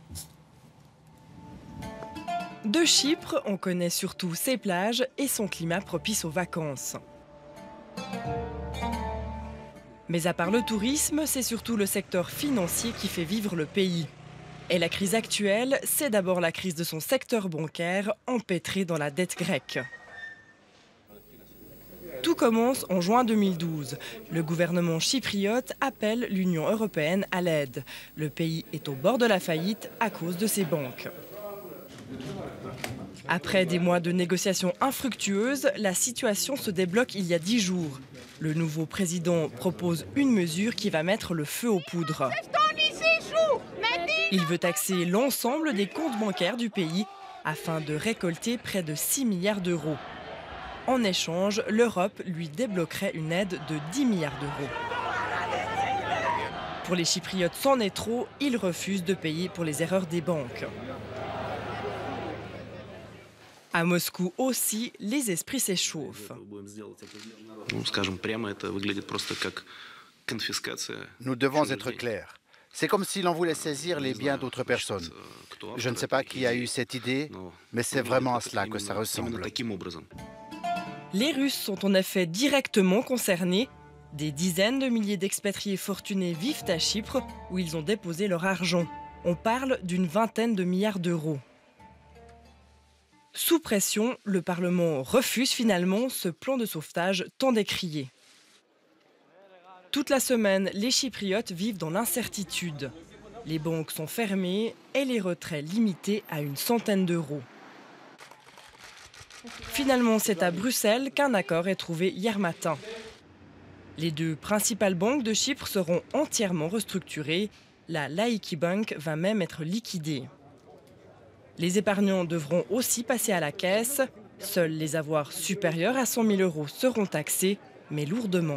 De Chypre, on connaît surtout ses plages et son climat propice aux vacances. Mais à part le tourisme, c'est surtout le secteur financier qui fait vivre le pays. Et la crise actuelle, c'est d'abord la crise de son secteur bancaire, empêtré dans la dette grecque. Tout commence en juin deux mille douze. Le gouvernement chypriote appelle l'Union européenne à l'aide. Le pays est au bord de la faillite à cause de ses banques. Après des mois de négociations infructueuses, la situation se débloque il y a dix jours. Le nouveau président propose une mesure qui va mettre le feu aux poudres. Il veut taxer l'ensemble des comptes bancaires du pays afin de récolter près de six milliards d'euros. En échange, l'Europe lui débloquerait une aide de dix milliards d'euros. Pour les Chypriotes, c'en est trop, ils refusent de payer pour les erreurs des banques. À Moscou aussi, les esprits s'échauffent. Nous devons être clairs. C'est comme si l'on voulait saisir les biens d'autres personnes. Je ne sais pas qui a eu cette idée, mais c'est vraiment à cela que ça ressemble. Les Russes sont en effet directement concernés. Des dizaines de milliers d'expatriés fortunés vivent à Chypre, où ils ont déposé leur argent. On parle d'une vingtaine de milliards d'euros. Sous pression, le Parlement refuse finalement ce plan de sauvetage tant décrié. Toute la semaine, les Chypriotes vivent dans l'incertitude. Les banques sont fermées et les retraits limités à une centaine d'euros. Finalement, c'est à Bruxelles qu'un accord est trouvé hier matin. Les deux principales banques de Chypre seront entièrement restructurées. La Laiki Bank va même être liquidée. Les épargnants devront aussi passer à la caisse. Seuls les avoirs supérieurs à cent mille euros seront taxés, mais lourdement.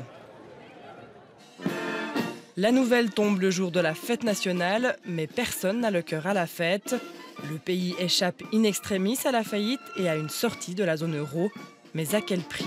La nouvelle tombe le jour de la fête nationale, mais personne n'a le cœur à la fête. Le pays échappe in extremis à la faillite et à une sortie de la zone euro. Mais à quel prix ?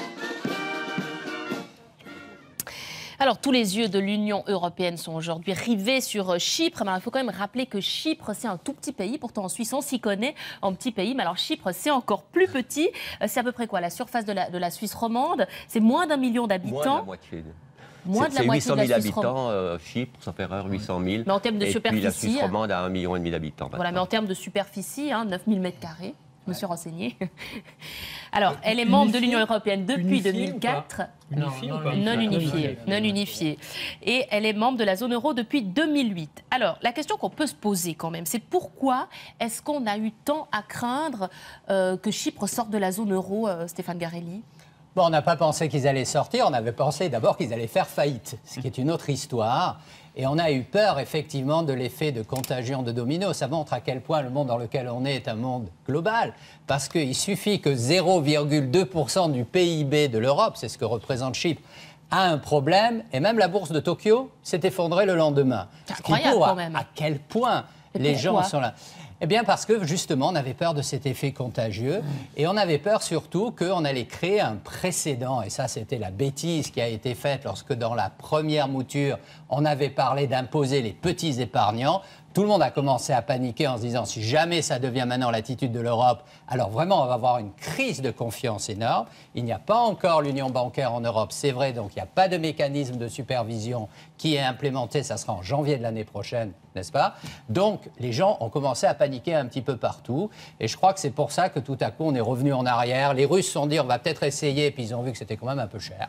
Alors, tous les yeux de l'Union européenne sont aujourd'hui rivés sur Chypre. Mais il faut quand même rappeler que Chypre, c'est un tout petit pays. Pourtant, en Suisse, on s'y connaît en petit pays. Mais alors, Chypre, c'est encore plus petit. C'est à peu près quoi? La surface de la, de la Suisse romande, c'est moins d'un million d'habitants. Moins de la moitié. Moins de la moitié de la huit cent mille Suisse romande. habitants, euh, Chypre, sauf erreur, huit cent mille. Mais en termes de et superficie... puis la Suisse romande a un million et demi d'habitants. Voilà, mais en termes de superficie, hein, neuf mille mètres carrés. Je me suis renseignée. Alors, elle est membre de l'Union européenne depuis deux mille quatre. Unifié ou pas Non unifiée, non unifiée. Et elle est membre de la zone euro depuis deux mille huit. Alors, la question qu'on peut se poser quand même, c'est pourquoi est-ce qu'on a eu tant à craindre euh, que Chypre sorte de la zone euro, euh, Stéphane Garelli? Bon, on n'a pas pensé qu'ils allaient sortir, on avait pensé d'abord qu'ils allaient faire faillite, ce qui est une autre histoire. Et on a eu peur, effectivement, de l'effet de contagion de domino. Ça montre à quel point le monde dans lequel on est est un monde global. Parce qu'il suffit que zéro virgule deux pour cent du P I B de l'Europe, c'est ce que représente Chypre, a un problème. Et même la bourse de Tokyo s'est effondrée le lendemain. C'est incroyable, prouve quand à, même. à quel point Et les pourquoi gens sont là. Eh bien parce que justement on avait peur de cet effet contagieux et on avait peur surtout qu'on allait créer un précédent. Et ça c'était la bêtise qui a été faite lorsque dans la première mouture on avait parlé d'imposer les petits épargnants. Tout le monde a commencé à paniquer en se disant si jamais ça devient maintenant l'attitude de l'Europe, alors vraiment on va avoir une crise de confiance énorme. Il n'y a pas encore l'union bancaire en Europe, c'est vrai, donc il n'y a pas de mécanisme de supervision qui est implémenté, ça sera en janvier de l'année prochaine, n'est-ce pas? Donc les gens ont commencé à paniquer un petit peu partout et je crois que c'est pour ça que tout à coup on est revenu en arrière. Les Russes se sont dit on va peut-être essayer, puis ils ont vu que c'était quand même un peu cher.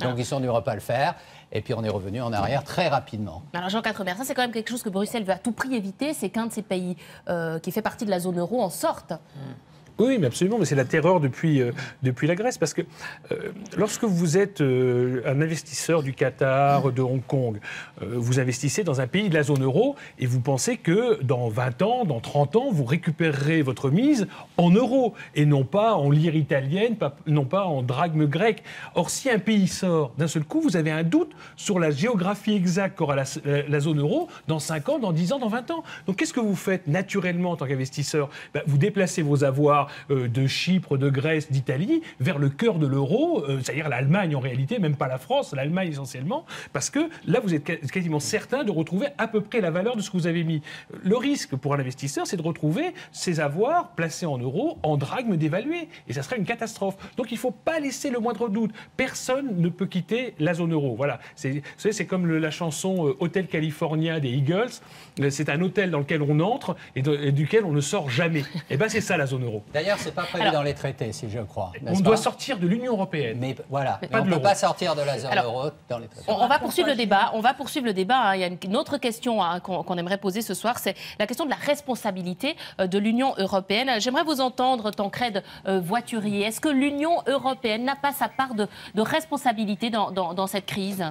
Donc ils sont venus pas le faire. Et puis on est revenu en arrière très rapidement. Alors Jean Quatremer, ça c'est quand même quelque chose que Bruxelles veut à tout prix éviter, c'est qu'un de ces pays euh, qui fait partie de la zone euro en sorte. Mmh. Oui, mais absolument, mais c'est la terreur depuis, euh, depuis la Grèce, parce que euh, lorsque vous êtes euh, un investisseur du Qatar, de Hong Kong, euh, vous investissez dans un pays de la zone euro et vous pensez que dans vingt ans, dans trente ans, vous récupérerez votre mise en euros et non pas en lire italienne, pas, non pas en drachme grec. Or, si un pays sort, d'un seul coup, vous avez un doute sur la géographie exacte qu'aura la, la, la zone euro dans cinq ans, dans dix ans, dans vingt ans. Donc, qu'est-ce que vous faites naturellement en tant qu'investisseur? Ben, vous déplacez vos avoirs de Chypre, de Grèce, d'Italie, vers le cœur de l'euro, euh, c'est-à-dire l'Allemagne en réalité, même pas la France, l'Allemagne essentiellement, parce que là, vous êtes quasiment certain de retrouver à peu près la valeur de ce que vous avez mis. Le risque pour un investisseur, c'est de retrouver ses avoirs placés en euros, en drachme dévalués, et ça serait une catastrophe. Donc il ne faut pas laisser le moindre doute. Personne ne peut quitter la zone euro. Voilà. C'est, c'est comme le, la chanson euh, Hotel California des Eagles. C'est un hôtel dans lequel on entre et, de, et duquel on ne sort jamais. Et bien c'est ça la zone euro. D'ailleurs, c'est pas prévu Alors, dans les traités, si je crois. On doit sortir de l'Union européenne. Mais voilà, mais mais on ne peut pas sortir de la zone Alors, euro dans les traités. On, on va poursuivre le débat. On va poursuivre le débat. Hein. Il y a une, une autre question hein, qu'on, qu'on aimerait poser ce soir, c'est la question de la responsabilité euh, de l'Union européenne. J'aimerais vous entendre, Tancrède euh, Voiturier. Est-ce que l'Union européenne n'a pas sa part de, de responsabilité dans, dans, dans cette crise?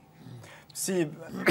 Si.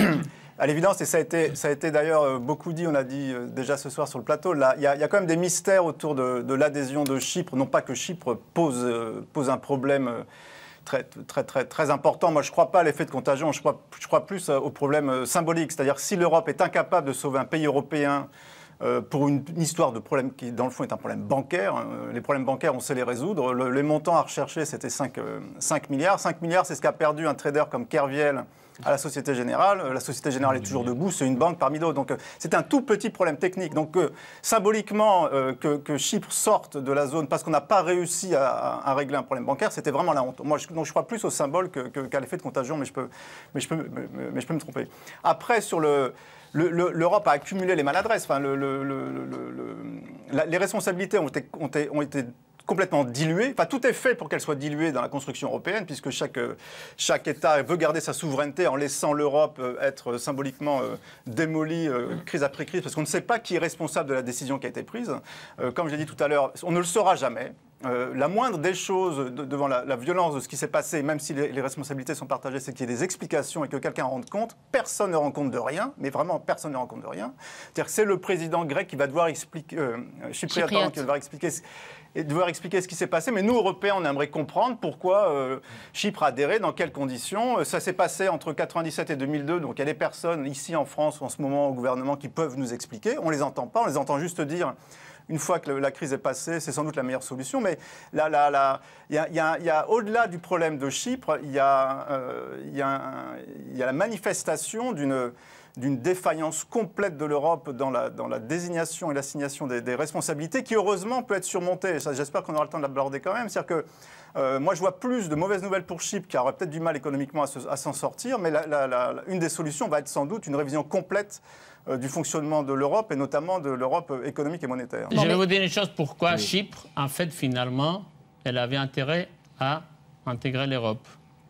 À l'évidence, et ça a été, ça a été d'ailleurs beaucoup dit, on a dit déjà ce soir sur le plateau, là, il y a, il y a quand même des mystères autour de, de l'adhésion de Chypre. Non pas que Chypre pose, pose un problème très, très, très, très important. Moi, je ne crois pas à l'effet de contagion, je crois, je crois plus au problème symbolique. C'est-à-dire que si l'Europe est incapable de sauver un pays européen Euh, pour une, une histoire de problème qui, dans le fond, est un problème bancaire. Euh, les problèmes bancaires, on sait les résoudre. Le, les montants à rechercher, c'était cinq, euh, cinq milliards. cinq milliards, c'est ce qu'a perdu un trader comme Kerviel à la Société Générale. Euh, la Société Générale est toujours debout, c'est une banque parmi d'autres. Donc, euh, c'est un tout petit problème technique. Donc, euh, symboliquement, euh, que, que Chypre sorte de la zone parce qu'on n'a pas réussi à, à, à régler un problème bancaire, c'était vraiment la honte. Moi, je, donc, je crois plus au symbole que, que, qu'à l'effet de contagion, mais je peux, mais je peux, mais, mais je peux me tromper. Après, sur le... Le, le, L'Europe a accumulé les maladresses. Enfin, le, le, le, le, la, les responsabilités ont été, ont, été, ont été complètement diluées. Enfin, tout est fait pour qu'elles soient diluées dans la construction européenne, puisque chaque, chaque État veut garder sa souveraineté en laissant l'Europe être symboliquement euh, démolie euh, crise après crise, parce qu'on ne sait pas qui est responsable de la décision qui a été prise. Euh, comme je l'ai dit tout à l'heure, on ne le saura jamais. Euh, la moindre des choses de, devant la, la violence de ce qui s'est passé, même si les, les responsabilités sont partagées, c'est qu'il y ait des explications et que quelqu'un en rende compte. Personne ne rend compte de rien, mais vraiment personne ne rend compte de rien. C'est-à-dire que c'est le président grec qui va devoir expliquer, euh, chypriote, pardon, qui va devoir expliquer, et devoir expliquer ce qui s'est passé. Mais nous, Européens, on aimerait comprendre pourquoi euh, Chypre a adhéré, dans quelles conditions. Ça s'est passé entre quatre-vingt-dix-sept et deux mille deux, donc il y a des personnes ici en France, en ce moment, au gouvernement, qui peuvent nous expliquer. On ne les entend pas, on les entend juste dire... Une fois que la crise est passée, c'est sans doute la meilleure solution. Mais là, là, là, il y a, y a, y a au-delà du problème de Chypre, il y a, euh, y a, y a la manifestation d'une d'une défaillance complète de l'Europe dans la, dans la désignation et l'assignation des, des responsabilités, qui heureusement peut être surmontée. Et ça, j'espère qu'on aura le temps de l'aborder quand même. C'est-à-dire que euh, moi, je vois plus de mauvaises nouvelles pour Chypre, qui aura peut-être du mal économiquement à, se, à s'en sortir, mais la, la, la, une des solutions va être sans doute une révision complète euh, du fonctionnement de l'Europe, et notamment de l'Europe économique et monétaire. Je vais vous dire une chose, pourquoi oui. Chypre, en fait, finalement, elle avait intérêt à intégrer l'Europe.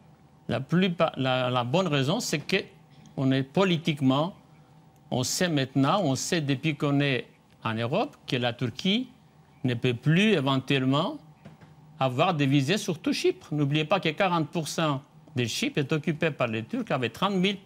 La, plupart, la, la bonne raison, c'est que on est politiquement, on sait maintenant, on sait depuis qu'on est en Europe que la Turquie ne peut plus éventuellement avoir des visées sur tout Chypre. N'oubliez pas que quarante pour cent de Chypre est occupé par les Turcs avec trente mille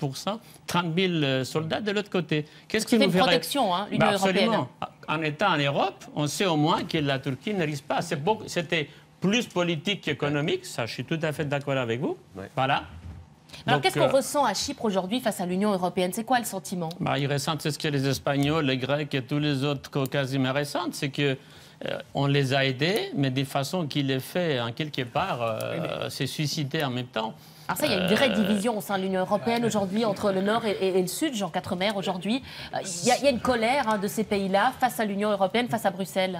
soldats de l'autre côté. Qu'est-ce qui nous fait une protection, hein, l'Union bah, européenne. En étant en Europe, on sait au moins que la Turquie ne risque pas. C'est beaucoup, c'était plus politique qu'économique, ça je suis tout à fait d'accord avec vous. Ouais. Voilà. Alors, donc, qu'est-ce qu'on euh, ressent à Chypre aujourd'hui face à l'Union européenne? C'est quoi le sentiment? bah, Ils ressentent ce que les Espagnols, les Grecs et tous les autres quasiment ressentent. C'est qu'on euh, les a aidés, mais de façon qui les fait, en quelque part, euh, oui, mais... se suicider en même temps. Alors ça, il y a une vraie division au sein de l'Union européenne aujourd'hui, entre le Nord et, et, et le Sud. Jean Quatremer, aujourd'hui, il y, y a une colère hein, de ces pays-là face à l'Union européenne, face à Bruxelles.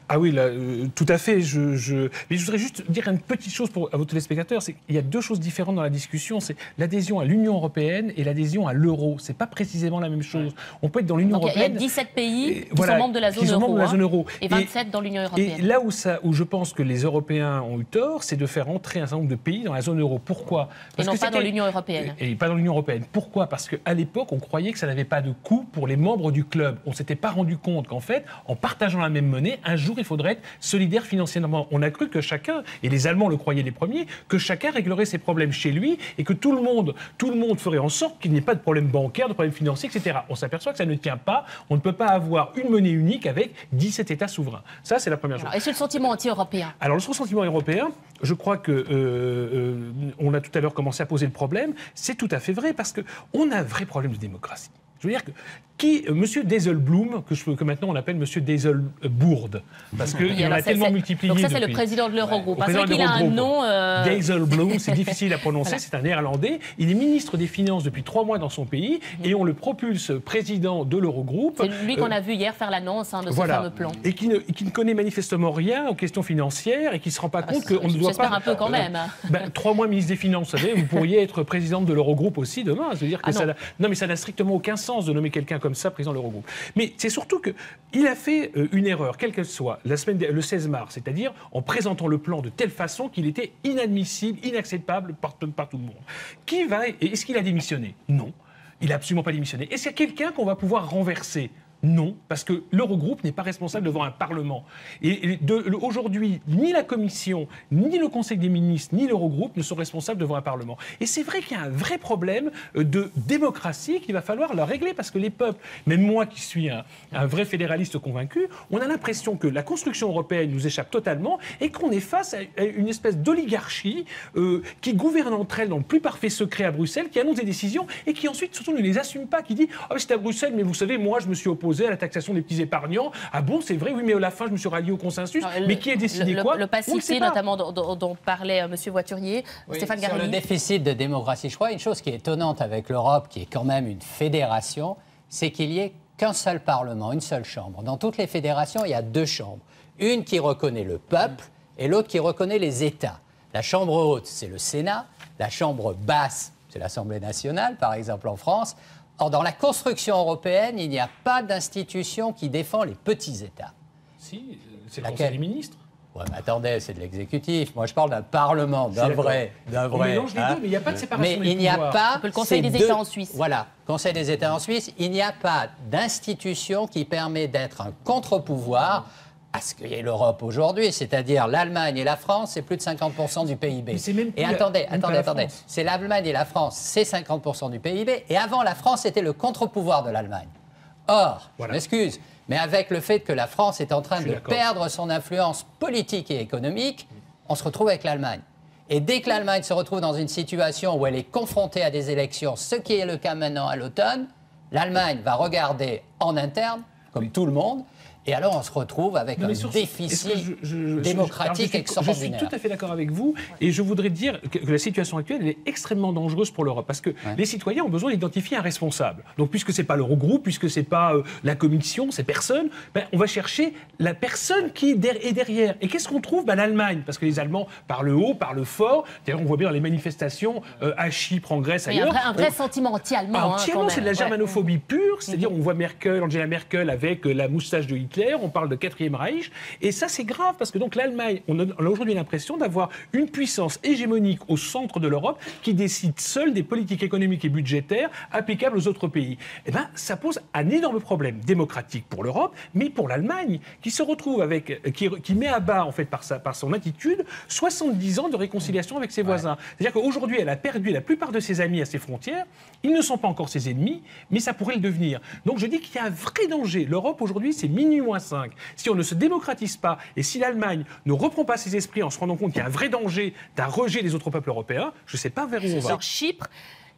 Ah oui, là, euh, tout à fait. Je, je... Mais je voudrais juste dire une petite chose pour, à vos téléspectateurs, c'est qu'il y a deux choses différentes dans la discussion, c'est l'adhésion à l'Union européenne et l'adhésion à l'euro. C'est pas précisément la même chose. On peut être dans l'Union européenne. Il y a dix-sept pays et, qui voilà, sont membres de la zone, euro, de la zone euro hein, et vingt-sept et, dans l'Union européenne. Et là où, ça, où je pense que les Européens ont eu tort, c'est de faire entrer un certain nombre de pays dans la zone euro. Pourquoi? Parce et non que pas dans l'Union européenne. Et, et pas dans l'Union européenne. Pourquoi? Parce qu'à l'époque, on croyait que ça n'avait pas de coût pour les membres du club. On ne s'était pas rendu compte qu'en fait, en partageant la même monnaie, un jour, il faudrait être solidaire financièrement. On a cru que chacun, et les Allemands le croyaient les premiers, que chacun réglerait ses problèmes chez lui et que tout le monde, tout le monde ferait en sorte qu'il n'y ait pas de problème bancaire, de problème financier, et cetera. On s'aperçoit que ça ne tient pas. On ne peut pas avoir une monnaie unique avec dix-sept États souverains. Ça, c'est la première chose. Et c'est le sentiment anti-européen? Alors, le sentiment européen, je crois que euh, euh, on a tout à l'heure commencé à poser le problème. C'est tout à fait vrai parce qu'on a un vrai problème de démocratie. Je veux dire que qui, euh, Monsieur Dijsselbloem, que, je, que maintenant on appelle Monsieur Dijsselbourde, parce qu'il y en a tellement multiplié. Donc ça, c'est depuis. le président de l'Eurogroupe. Parce qu'il a un nom. Euh... Dijsselbloem, c'est difficile à prononcer, voilà. C'est un néerlandais. Il est ministre des Finances depuis trois mois dans son pays mmh. et on le propulse président de l'Eurogroupe. C'est lui qu'on euh, a vu hier faire l'annonce hein, de ce voilà. fameux plan. Et qui ne, qui ne connaît manifestement rien aux questions financières et qui ne se rend pas ah, compte qu'on ne doit pas. J'espère un peu quand même. Euh, ben, trois mois ministre des Finances, vous savez, vous pourriez être présidente de l'Eurogroupe aussi demain. C'est-à-dire que ah, ça non. non, mais ça n'a strictement aucun sens de nommer quelqu'un comme ça président de l'Eurogroupe. Mais c'est surtout qu'il a fait euh, une erreur, quelle qu'elle soit, la semaine de, le seize mars, c'est-à-dire en présentant le plan de telle façon qu'il était inadmissible, inacceptable par, par tout le monde. Qui va, est-ce qu'il a démissionné? Non, il n'a absolument pas démissionné. Est-ce qu'il y a quelqu'un qu'on va pouvoir renverser? Non, parce que l'Eurogroupe n'est pas responsable devant un Parlement. Et aujourd'hui, ni la Commission, ni le Conseil des ministres, ni l'Eurogroupe ne sont responsables devant un Parlement. Et c'est vrai qu'il y a un vrai problème de démocratie qu'il va falloir leur régler, parce que les peuples, même moi qui suis un, un vrai fédéraliste convaincu, on a l'impression que la construction européenne nous échappe totalement et qu'on est face à une espèce d'oligarchie euh, qui gouverne entre elles dans le plus parfait secret à Bruxelles, qui annonce des décisions et qui ensuite surtout ne les assume pas, qui dit « Ah, c'est à Bruxelles, mais vous savez, moi je me suis opposé à la taxation des petits épargnants. Ah bon, c'est vrai, oui, mais à la fin, je me suis rallié au consensus. Non, le, mais qui a décidé le, quoi? Le, le passé, notamment, dont, dont, dont parlait euh, M. Voiturier, oui, Stéphane Garelli. Sur le déficit de démocratie, je crois une chose qui est étonnante avec l'Europe, qui est quand même une fédération, c'est qu'il n'y ait qu'un seul Parlement, une seule chambre. Dans toutes les fédérations, il y a deux chambres. Une qui reconnaît le peuple et l'autre qui reconnaît les États. La chambre haute, c'est le Sénat. La chambre basse, c'est l'Assemblée nationale, par exemple en France. Or, dans la construction européenne, il n'y a pas d'institution qui défend les petits États. Si, c'est le Conseil des ministres. Oui, mais attendez, c'est de l'exécutif. Moi, je parle d'un Parlement, d'un vrai, d'un vrai. On mélange les hein. deux, mais il n'y a pas de séparation mais des il n'y a pouvoirs. pas le Conseil des deux... États en Suisse. Voilà, Conseil des États en Suisse. Il n'y a pas d'institution qui permet d'être un contre-pouvoir à ce qu'est l'Europe aujourd'hui, c'est-à-dire l'Allemagne et la France, c'est plus de cinquante pour cent du P I B. Mais c'est même plus et attendez, la, attendez, attendez, c'est l'Allemagne et la France, c'est cinquante pour cent du P I B, et avant, la France était le contre-pouvoir de l'Allemagne. Or, voilà. je m'excuse, mais avec le fait que la France est en train de perdre son influence politique et économique, on se retrouve avec l'Allemagne. Et dès que l'Allemagne se retrouve dans une situation où elle est confrontée à des élections, ce qui est le cas maintenant à l'automne, l'Allemagne va regarder en interne, comme tout le monde. Et alors, on se retrouve avec non, un sur, déficit je, je, je, démocratique je, je, extraordinaire. Je suis tout à fait d'accord avec vous. Et je voudrais dire que, que la situation actuelle elle est extrêmement dangereuse pour l'Europe. Parce que ouais. les citoyens ont besoin d'identifier un responsable. Donc, puisque ce n'est pas l'Eurogroupe, puisque ce n'est pas euh, la Commission, c'est personne, ben, on va chercher la personne qui est, der- est derrière. Et qu'est-ce qu'on trouve? Ben, l'Allemagne. Parce que les Allemands parlent haut, parlent fort. D'ailleurs, on voit bien dans les manifestations euh, à Chypre, en Grèce, ailleurs. Un vrai, un vrai on... sentiment anti-allemand. Ah, anti-allemand, hein, c'est de la germanophobie ouais. pure. C'est-à-dire, mm-hmm. on voit Merkel, Angela Merkel avec euh, la moustache de Hitler. On parle de quatrième Reich, et ça c'est grave parce que donc l'Allemagne, on a, on a aujourd'hui l'impression d'avoir une puissance hégémonique au centre de l'Europe qui décide seule des politiques économiques et budgétaires applicables aux autres pays. Et ben ça pose un énorme problème démocratique pour l'Europe, mais pour l'Allemagne qui se retrouve avec, qui, qui met à bas en fait par sa, par son attitude soixante-dix ans de réconciliation avec ses ouais. voisins. C'est-à-dire qu'aujourd'hui elle a perdu la plupart de ses amis à ses frontières. Ils ne sont pas encore ses ennemis, mais ça pourrait le devenir. Donc je dis qu'il y a un vrai danger. L'Europe aujourd'hui c'est minuit moins cinq. Si on ne se démocratise pas et si l'Allemagne ne reprend pas ses esprits en se rendant compte qu'il y a un vrai danger d'un rejet des autres peuples européens, je ne sais pas vers où on va. Sur Chypre,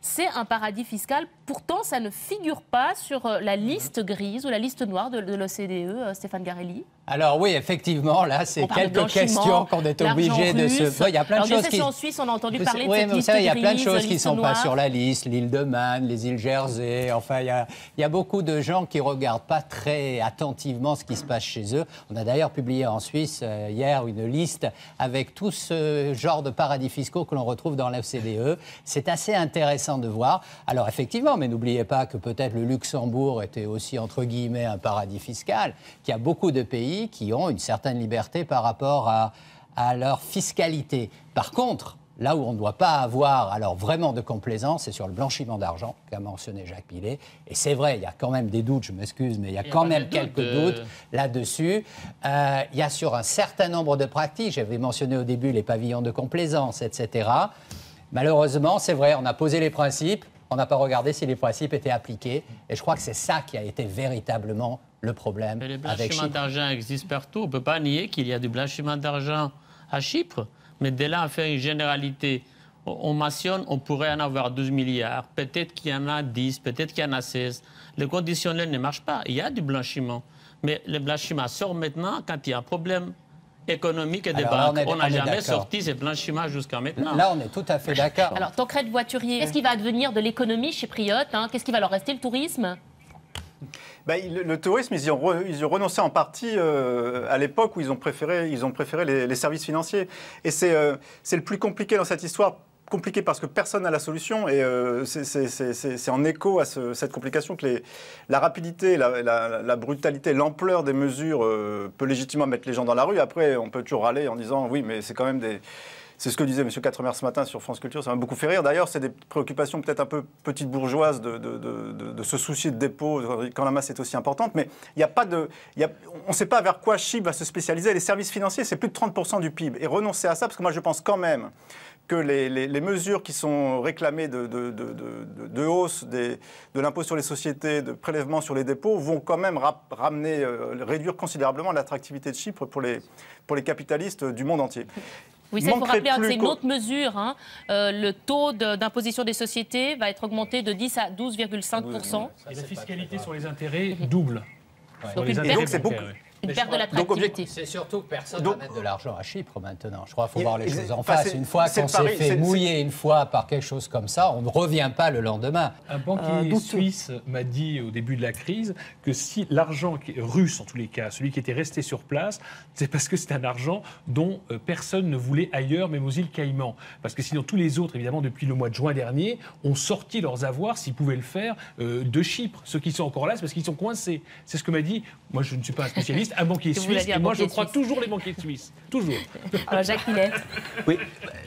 c'est un paradis fiscal. Pourtant, ça ne figure pas sur la liste grise ou la liste noire de, de l'O C D E, Stéphane Garelli. Alors oui, effectivement, là, c'est quelques questions qu'on est obligé de se... Bon, il y a plein Alors, de choses qui... en Suisse, on a entendu parler oui, de cette mais liste savez, il y a grise, plein de choses qui ne liste sont noire. pas sur la liste, l'île de Man, les îles Jersey, enfin, il y, a, il y a beaucoup de gens qui ne regardent pas très attentivement ce qui se passe chez eux. On a d'ailleurs publié en Suisse, euh, hier, une liste avec tout ce genre de paradis fiscaux que l'on retrouve dans l'O C D E. C'est assez intéressant de voir. Alors, effectivement, mais n'oubliez pas que peut-être le Luxembourg était aussi, entre guillemets, un paradis fiscal, qu'il y a beaucoup de pays qui ont une certaine liberté par rapport à, à leur fiscalité. Par contre, là où on ne doit pas avoir alors vraiment de complaisance, c'est sur le blanchiment d'argent, qu'a mentionné Jacques Pillet. Et c'est vrai, il y a quand même des doutes, je m'excuse, mais il y a il y quand a même de quelques doute, doutes euh... là-dessus. Euh, il y a sur un certain nombre de pratiques, j'avais mentionné au début les pavillons de complaisance, et cetera. Malheureusement, c'est vrai, on a posé les principes, on n'a pas regardé si les principes étaient appliqués. Et je crois que c'est ça qui a été véritablement le problème Mais le avec blanchiment Chypre. d'argent existe partout. On ne peut pas nier qu'il y a du blanchiment d'argent à Chypre. Mais dès là, on fait une généralité. On mentionne, on pourrait en avoir douze milliards. Peut-être qu'il y en a dix, peut-être qu'il y en a seize. Le conditionnel ne marche pas. Il y a du blanchiment. Mais le blanchiment sort maintenant quand il y a un problème économique et des Alors là, banques. on est- On n'a on est jamais d'accord. sorti ces blanchiments jusqu'à maintenant. Là, on est tout à fait d'accord. Alors, Tancrède Voiturier, qu'est-ce qui va advenir de l'économie chypriote, hein? Qu'est-ce qui va leur rester, le tourisme? Ben, le, le tourisme, ils y ont, re, ils y ont renoncé en partie euh, à l'époque où ils ont préféré, ils ont préféré les, les services financiers. Et c'est euh, c'est le plus compliqué dans cette histoire. Compliqué parce que personne n'a la solution et euh, c'est en écho à ce, cette complication que les, la rapidité, la, la, la brutalité, l'ampleur des mesures euh, peut légitimement mettre les gens dans la rue. Après, on peut toujours râler en disant oui, mais c'est quand même des... C'est ce que disait M. Quatremer ce matin sur France Culture, ça m'a beaucoup fait rire. D'ailleurs, c'est des préoccupations peut-être un peu petites bourgeoises de, de, de, de, de se soucier de dépôts quand la masse est aussi importante. Mais il y a pas de, il y a, on ne sait pas vers quoi Chypre va se spécialiser. Les services financiers, c'est plus de trente pour cent du P I B. Et renoncer à ça, parce que moi je pense quand même que les, les, les mesures qui sont réclamées de, de, de, de, de hausse des, de l'impôt sur les sociétés, de prélèvement sur les dépôts, vont quand même ra ramener, euh, réduire considérablement l'attractivité de Chypre pour les, pour les capitalistes du monde entier. Oui, ça, il faut rappeler que c'est une autre mesure. Hein. Euh, le taux d'imposition des sociétés va être augmenté de dix à douze virgule cinq pour cent. Et la fiscalité sur les intérêts double. Ouais. Donc, les une intérêts perte, bancaires, beaucoup, oui. une perte de l'attractivité. C'est surtout que personne ne Donc- va mettre de l'argent à Chypre maintenant. Je crois qu'il faut Et- voir les et- choses en enfin, face. c'est- Une fois c'est qu'on le s'est pari, fait c'est- mouiller une fois par quelque chose comme ça, on ne revient pas le lendemain. Un banquier Euh, douteux. suisse m'a dit au début de la crise que si l'argent qui- russe, en tous les cas, celui qui était resté sur place, c'est parce que c'est un argent dont euh, personne ne voulait ailleurs, même aux îles Caïmans. Parce que sinon, tous les autres, évidemment, depuis le mois de juin dernier, ont sorti leurs avoirs, s'ils pouvaient le faire, euh, de Chypre. Ceux qui sont encore là, c'est parce qu'ils sont coincés. C'est ce que m'a dit, moi je ne suis pas un spécialiste, un banquier Que vous l'avez suisse, dit, et un moi je banquier crois suisse. toujours les banquiers suisses. Toujours. Alors, Jacques Pillet. Oui.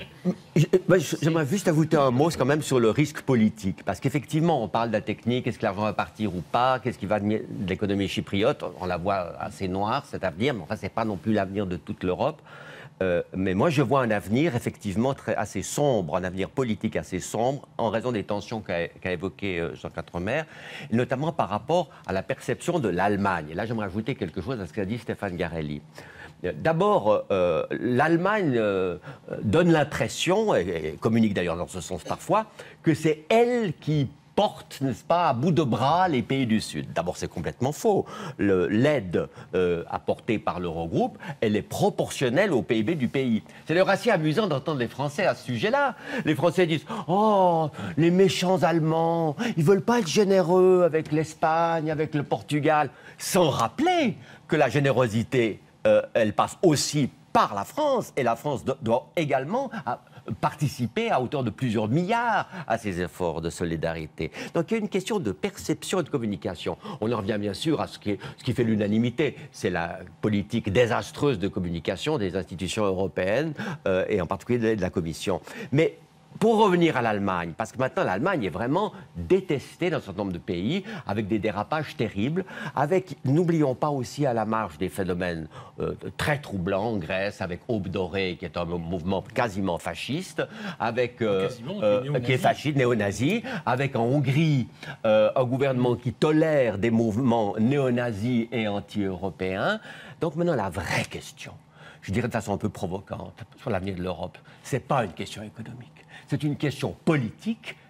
Je- moi, je- J'aimerais juste ajouter un mot quand même sur le risque politique. Parce qu'effectivement, on parle de la technique, est-ce que l'argent va partir ou pas, qu'est-ce qui va devenir de l'économie chypriote. On la voit assez noire, cet avenir, mais enfin, ce n'est pas non plus l'avenir de toute l'Europe. Euh, mais moi, je vois un avenir effectivement très, assez sombre, un avenir politique assez sombre, en raison des tensions qu'a qu'a évoqué euh, Jean Quatremer, et notamment par rapport à la perception de l'Allemagne. Et là, j'aimerais ajouter quelque chose à ce qu'a dit Stéphane Garelli. D'abord, euh, l'Allemagne euh, donne l'impression, et, et communique d'ailleurs dans ce sens parfois, que c'est elle qui porte, n'est-ce pas, à bout de bras les pays du Sud. D'abord, c'est complètement faux. L'aide euh, apportée par l'Eurogroupe, elle est proportionnelle au P I B du pays. C'est d'ailleurs assez amusant d'entendre les Français à ce sujet-là. Les Français disent « Oh, les méchants Allemands, ils veulent pas être généreux avec l'Espagne, avec le Portugal », sans rappeler que la générosité, euh, elle passe aussi par la France, et la France do doit également à, participer à hauteur de plusieurs milliards à ces efforts de solidarité. Donc il y a une question de perception et de communication. On en revient bien sûr à ce qui, est, ce qui fait l'unanimité, c'est la politique désastreuse de communication des institutions européennes euh, et en particulier de, de la Commission. Mais pour revenir à l'Allemagne, parce que maintenant l'Allemagne est vraiment détestée dans un certain nombre de pays, avec des dérapages terribles, avec, n'oublions pas aussi à la marge des phénomènes euh, très troublants en Grèce, avec Aube Dorée, qui est un mouvement quasiment fasciste, avec, euh, Quasiment, euh, qui est fasciste, néo-nazi, avec en Hongrie euh, un gouvernement qui tolère des mouvements néo-nazis et anti-européens. Donc maintenant la vraie question, je dirais de façon un peu provocante, sur l'avenir de l'Europe, ce n'est pas une question économique. C'est une question politique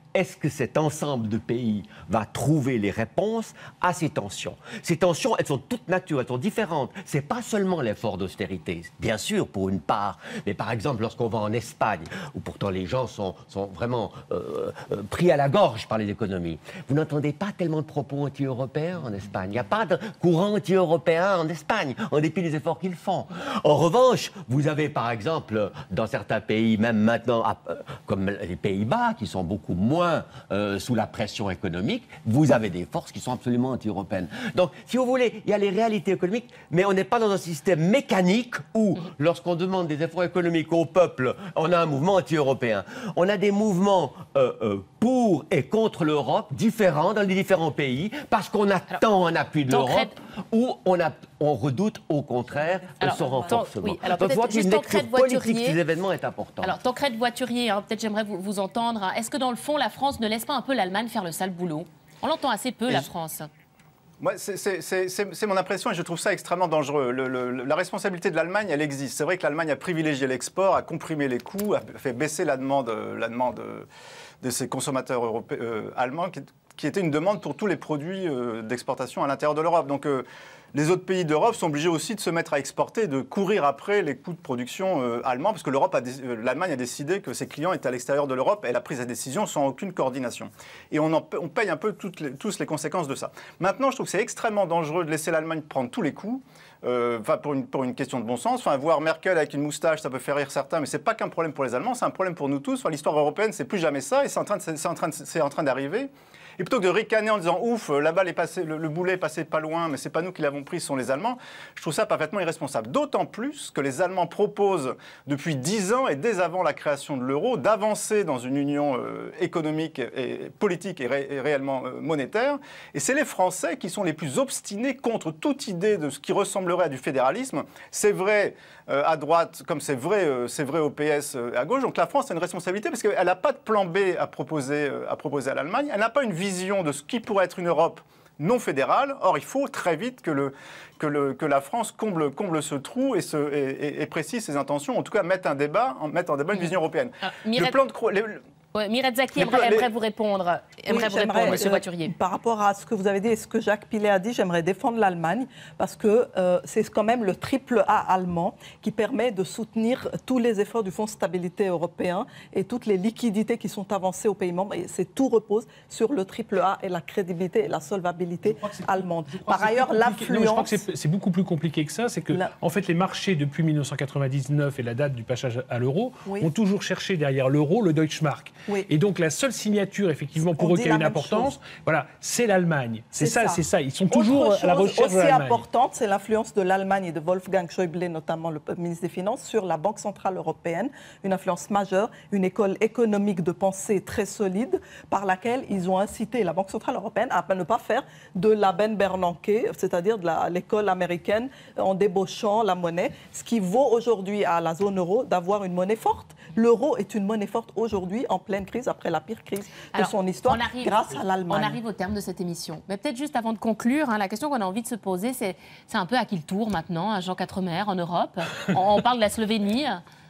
est-ce que cet ensemble de pays va trouver les réponses à ces tensions? Ces tensions, elles sont toutes nature, elles sont différentes. Ce n'est pas seulement l'effort d'austérité, bien sûr, pour une part, mais par exemple, lorsqu'on va en Espagne, où pourtant les gens sont, sont vraiment euh, euh, pris à la gorge par les économies, vous n'entendez pas tellement de propos anti-européens en Espagne. Il n'y a pas de courant anti-européen en Espagne, en dépit des efforts qu'ils font. En revanche, vous avez par exemple, dans certains pays, même maintenant, comme les Pays-Bas, qui sont beaucoup moins Euh, sous la pression économique, vous avez des forces qui sont absolument anti-européennes. Donc, si vous voulez, il y a les réalités économiques, mais on n'est pas dans un système mécanique où, lorsqu'on demande des efforts économiques au peuple, on a un mouvement anti-européen. On a des mouvements euh, euh, pour et contre l'Europe différents dans les différents pays, parce qu'on attend un appui de l'Europe, ou on, a, on redoute au contraire alors, son renforcement. Oui, alors donc, peut-être juste Tancrède Voiturier, ces événements est important. Alors, Tancrède Voiturier, hein, peut-être j'aimerais vous, vous entendre. Hein. Est-ce que dans le fond, la France ne laisse pas un peu l'Allemagne faire le sale boulot? On l'entend assez peu, et la je... France. Moi, c'est mon impression et je trouve ça extrêmement dangereux. Le, le, la responsabilité de l'Allemagne, elle existe. C'est vrai que l'Allemagne a privilégié l'export, a comprimé les coûts, a fait baisser la demande, la demande de ses consommateurs européens, euh, allemands, qui, qui était une demande pour tous les produits euh, d'exportation à l'intérieur de l'Europe. Donc, euh, les autres pays d'Europe sont obligés aussi de se mettre à exporter, de courir après les coûts de production euh, allemands, parce que l'Allemagne a, a décidé que ses clients étaient à l'extérieur de l'Europe. Elle a pris sa décision sans aucune coordination. Et on, en, on paye un peu toutes les, tous les conséquences de ça. Maintenant, je trouve que c'est extrêmement dangereux de laisser l'Allemagne prendre tous les coups. Euh, pour, une, pour une question de bon sens. Enfin, voir Merkel avec une moustache, ça peut faire rire certains, mais ce n'est pas qu'un problème pour les Allemands, c'est un problème pour nous tous. Enfin, l'histoire européenne, c'est plus jamais ça, et c'est en train d'arriver. Et plutôt que de ricaner en disant « ouf, la balle est passée, le, le boulet est passé pas loin, mais c'est pas nous qui l'avons pris, ce sont les Allemands », je trouve ça parfaitement irresponsable. D'autant plus que les Allemands proposent depuis dix ans, et dès avant la création de l'euro, d'avancer dans une union euh, économique et politique et, ré, et réellement euh, monétaire. Et c'est les Français qui sont les plus obstinés contre toute idée de ce qui ressemblerait à du fédéralisme. C'est vrai euh, à droite, comme c'est vrai, euh, c'est vrai au P S euh, à gauche. Donc la France a une responsabilité parce qu'elle n'a pas de plan B à proposer, euh, à proposer à l'Allemagne. Elle n'a pas une vision de ce qui pourrait être une Europe non fédérale. Or, il faut très vite que, le, que, le, que la France comble, comble ce trou et, se, et, et, et précise ses intentions, en tout cas mettre un débat, mettre en débat une vision européenne. Ah, Mireille... Le plan de... Les... Ouais, Mireille Zaki aimerait, les... aimerait vous répondre. Aimerait oui, vous répondre, Monsieur Voiturier. Euh, par rapport à ce que vous avez dit et ce que Jacques Pillet a dit, j'aimerais défendre l'Allemagne parce que euh, c'est quand même le triple A allemand qui permet de soutenir tous les efforts du Fonds de stabilité européen et toutes les liquidités qui sont avancées aux pays membres. Et c'est tout repose sur le triple A et la crédibilité et la solvabilité allemande. Par ailleurs, l'influence... Je crois que c'est beaucoup plus compliqué que ça. C'est que, la... en fait, les marchés depuis mille neuf cent quatre-vingt-dix-neuf et la date du passage à l'euro oui. ont toujours cherché derrière l'euro le Deutschmark. Oui. Et donc la seule signature, effectivement, pour On eux qui a une importance, chose. voilà, c'est l'Allemagne. C'est ça, c'est ça. Ils sont Autre toujours à la recherche de l'Allemagne. Aussi importante, c'est l'influence de l'Allemagne et de Wolfgang Schäuble, notamment le ministre des Finances, sur la Banque centrale européenne. Une influence majeure, une école économique de pensée très solide, par laquelle ils ont incité la Banque centrale européenne à ne pas faire de la Ben Bernanke, c'est-à-dire de l'école américaine, en débauchant la monnaie, ce qui vaut aujourd'hui à la zone euro d'avoir une monnaie forte. L'euro est une monnaie forte aujourd'hui, en pleine crise, après la pire crise Alors, de son histoire, arrive, grâce à l'Allemagne. On arrive au terme de cette émission. Mais peut-être juste avant de conclure, hein, la question qu'on a envie de se poser, c'est un peu à qui le tour maintenant, à Jean Quatremer, en Europe. on, on parle de la Slovénie.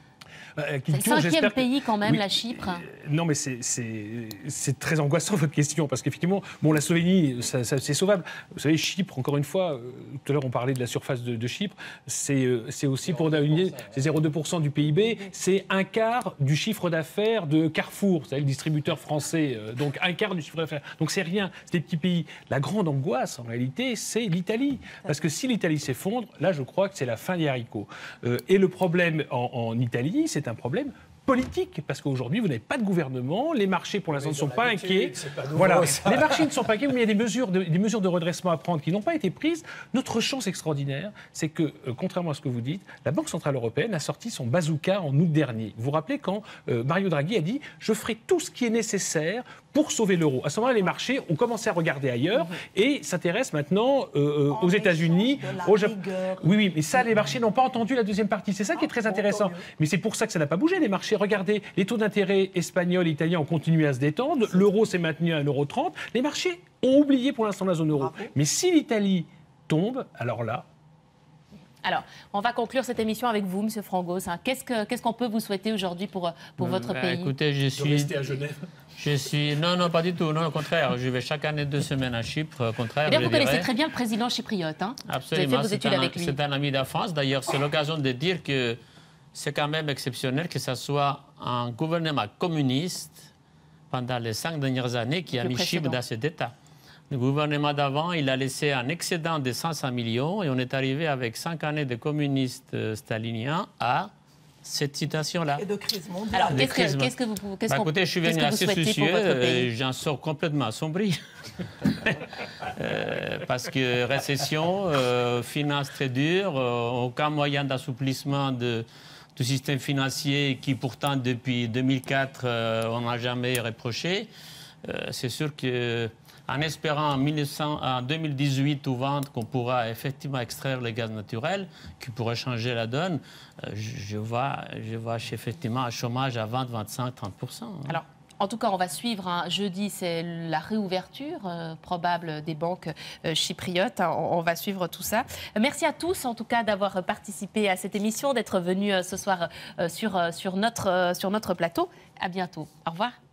C'est le cinquième pays quand même, oui, la Chypre. Non, mais c'est très angoissant votre question, parce qu'effectivement, bon, la Slovénie, c'est sauvable. Vous savez, Chypre, encore une fois, euh, tout à l'heure on parlait de la surface de, de Chypre, c'est euh, aussi pour une idée, c'est zéro virgule deux pour cent du P I B, c'est un quart du chiffre d'affaires de Carrefour, vous savez, le distributeur français, euh, donc un quart du chiffre d'affaires. Donc c'est rien, c'est des petits pays. La grande angoisse, en réalité, c'est l'Italie. Parce que si l'Italie s'effondre, là, je crois que c'est la fin des haricots. Euh, et le problème en, en Italie, c'est un problème politique, parce qu'aujourd'hui, vous n'avez pas de gouvernement, les marchés, pour l'instant, ne sont pas inquiets. Pas voilà. Les marchés ne sont pas inquiets, mais il y a des mesures de, des mesures de redressement à prendre qui n'ont pas été prises. Notre chance extraordinaire, c'est que, euh, contrairement à ce que vous dites, la Banque centrale européenne a sorti son bazooka en août dernier. Vous vous rappelez quand euh, Mario Draghi a dit « Je ferai tout ce qui est nécessaire pour sauver l'euro ». À ce moment-là, les marchés ont commencé à regarder ailleurs mmh. et s'intéressent maintenant euh, aux États-Unis. Au Japon. Oui, oui, mais ça, les marchés n'ont pas entendu la deuxième partie. C'est ça qui est très intéressant. Mais c'est pour ça que ça n'a pas bougé, les marchés. Regardez, les taux d'intérêt espagnols et italiens ont continué à se détendre. L'euro s'est maintenu à un euro trente. Les marchés ont oublié pour l'instant la zone euro. Mais si l'Italie tombe, alors là... Alors, on va conclure cette émission avec vous, M. Frangos. Hein. Qu'est-ce qu'on qu'est-ce qu'on peut vous souhaiter aujourd'hui pour, pour euh, votre bah, pays? Écoutez, je suis... De rester à Genève. Je suis... Non, non, pas du tout. Non, au contraire. Je vais chaque année deux semaines à Chypre. Au contraire, Eh bien, je vous connaissez dirais... très bien le président chypriote. Hein. Absolument. Vous avez fait vos études un, avec lui. C'est un ami de la France. D'ailleurs, c'est l'occasion de dire que c'est quand même exceptionnel que ce soit un gouvernement communiste pendant les cinq dernières années qui a Le mis précédent. Chypre dans cet état. Le gouvernement d'avant, il a laissé un excédent de cinq cents millions et on est arrivé avec cinq années de communistes euh, staliniens à cette situation-là. Et de crise mondiale. Alors, Des qu'est-ce crises, que, qu'est-ce que vous, qu'est-ce Bah, qu'on- écoutez, je suis qu'est-ce venu que vous assez souhaitez soucieux pour votre et pays? j'en sors complètement assombri. Euh, parce que récession, euh, finances très dures, euh, aucun moyen d'assouplissement de, du système financier qui pourtant depuis deux mille quatre, euh, on n'a jamais reproché. Euh, c'est sûr que en espérant en, mille neuf cents, en deux mille dix-huit ou vingt qu'on pourra effectivement extraire le gaz naturel, qui pourrait changer la donne, euh, je, je vois, je vois effectivement un chômage à vingt, vingt-cinq, trente pour cent. Hein. Alors, en tout cas, on va suivre. Hein, jeudi, c'est la réouverture euh, probable des banques euh, chypriotes. Hein, on, on va suivre tout ça. Merci à tous, en tout cas, d'avoir participé à cette émission, d'être venus euh, ce soir euh, sur, euh, sur, notre, euh, sur notre plateau. À bientôt. Au revoir.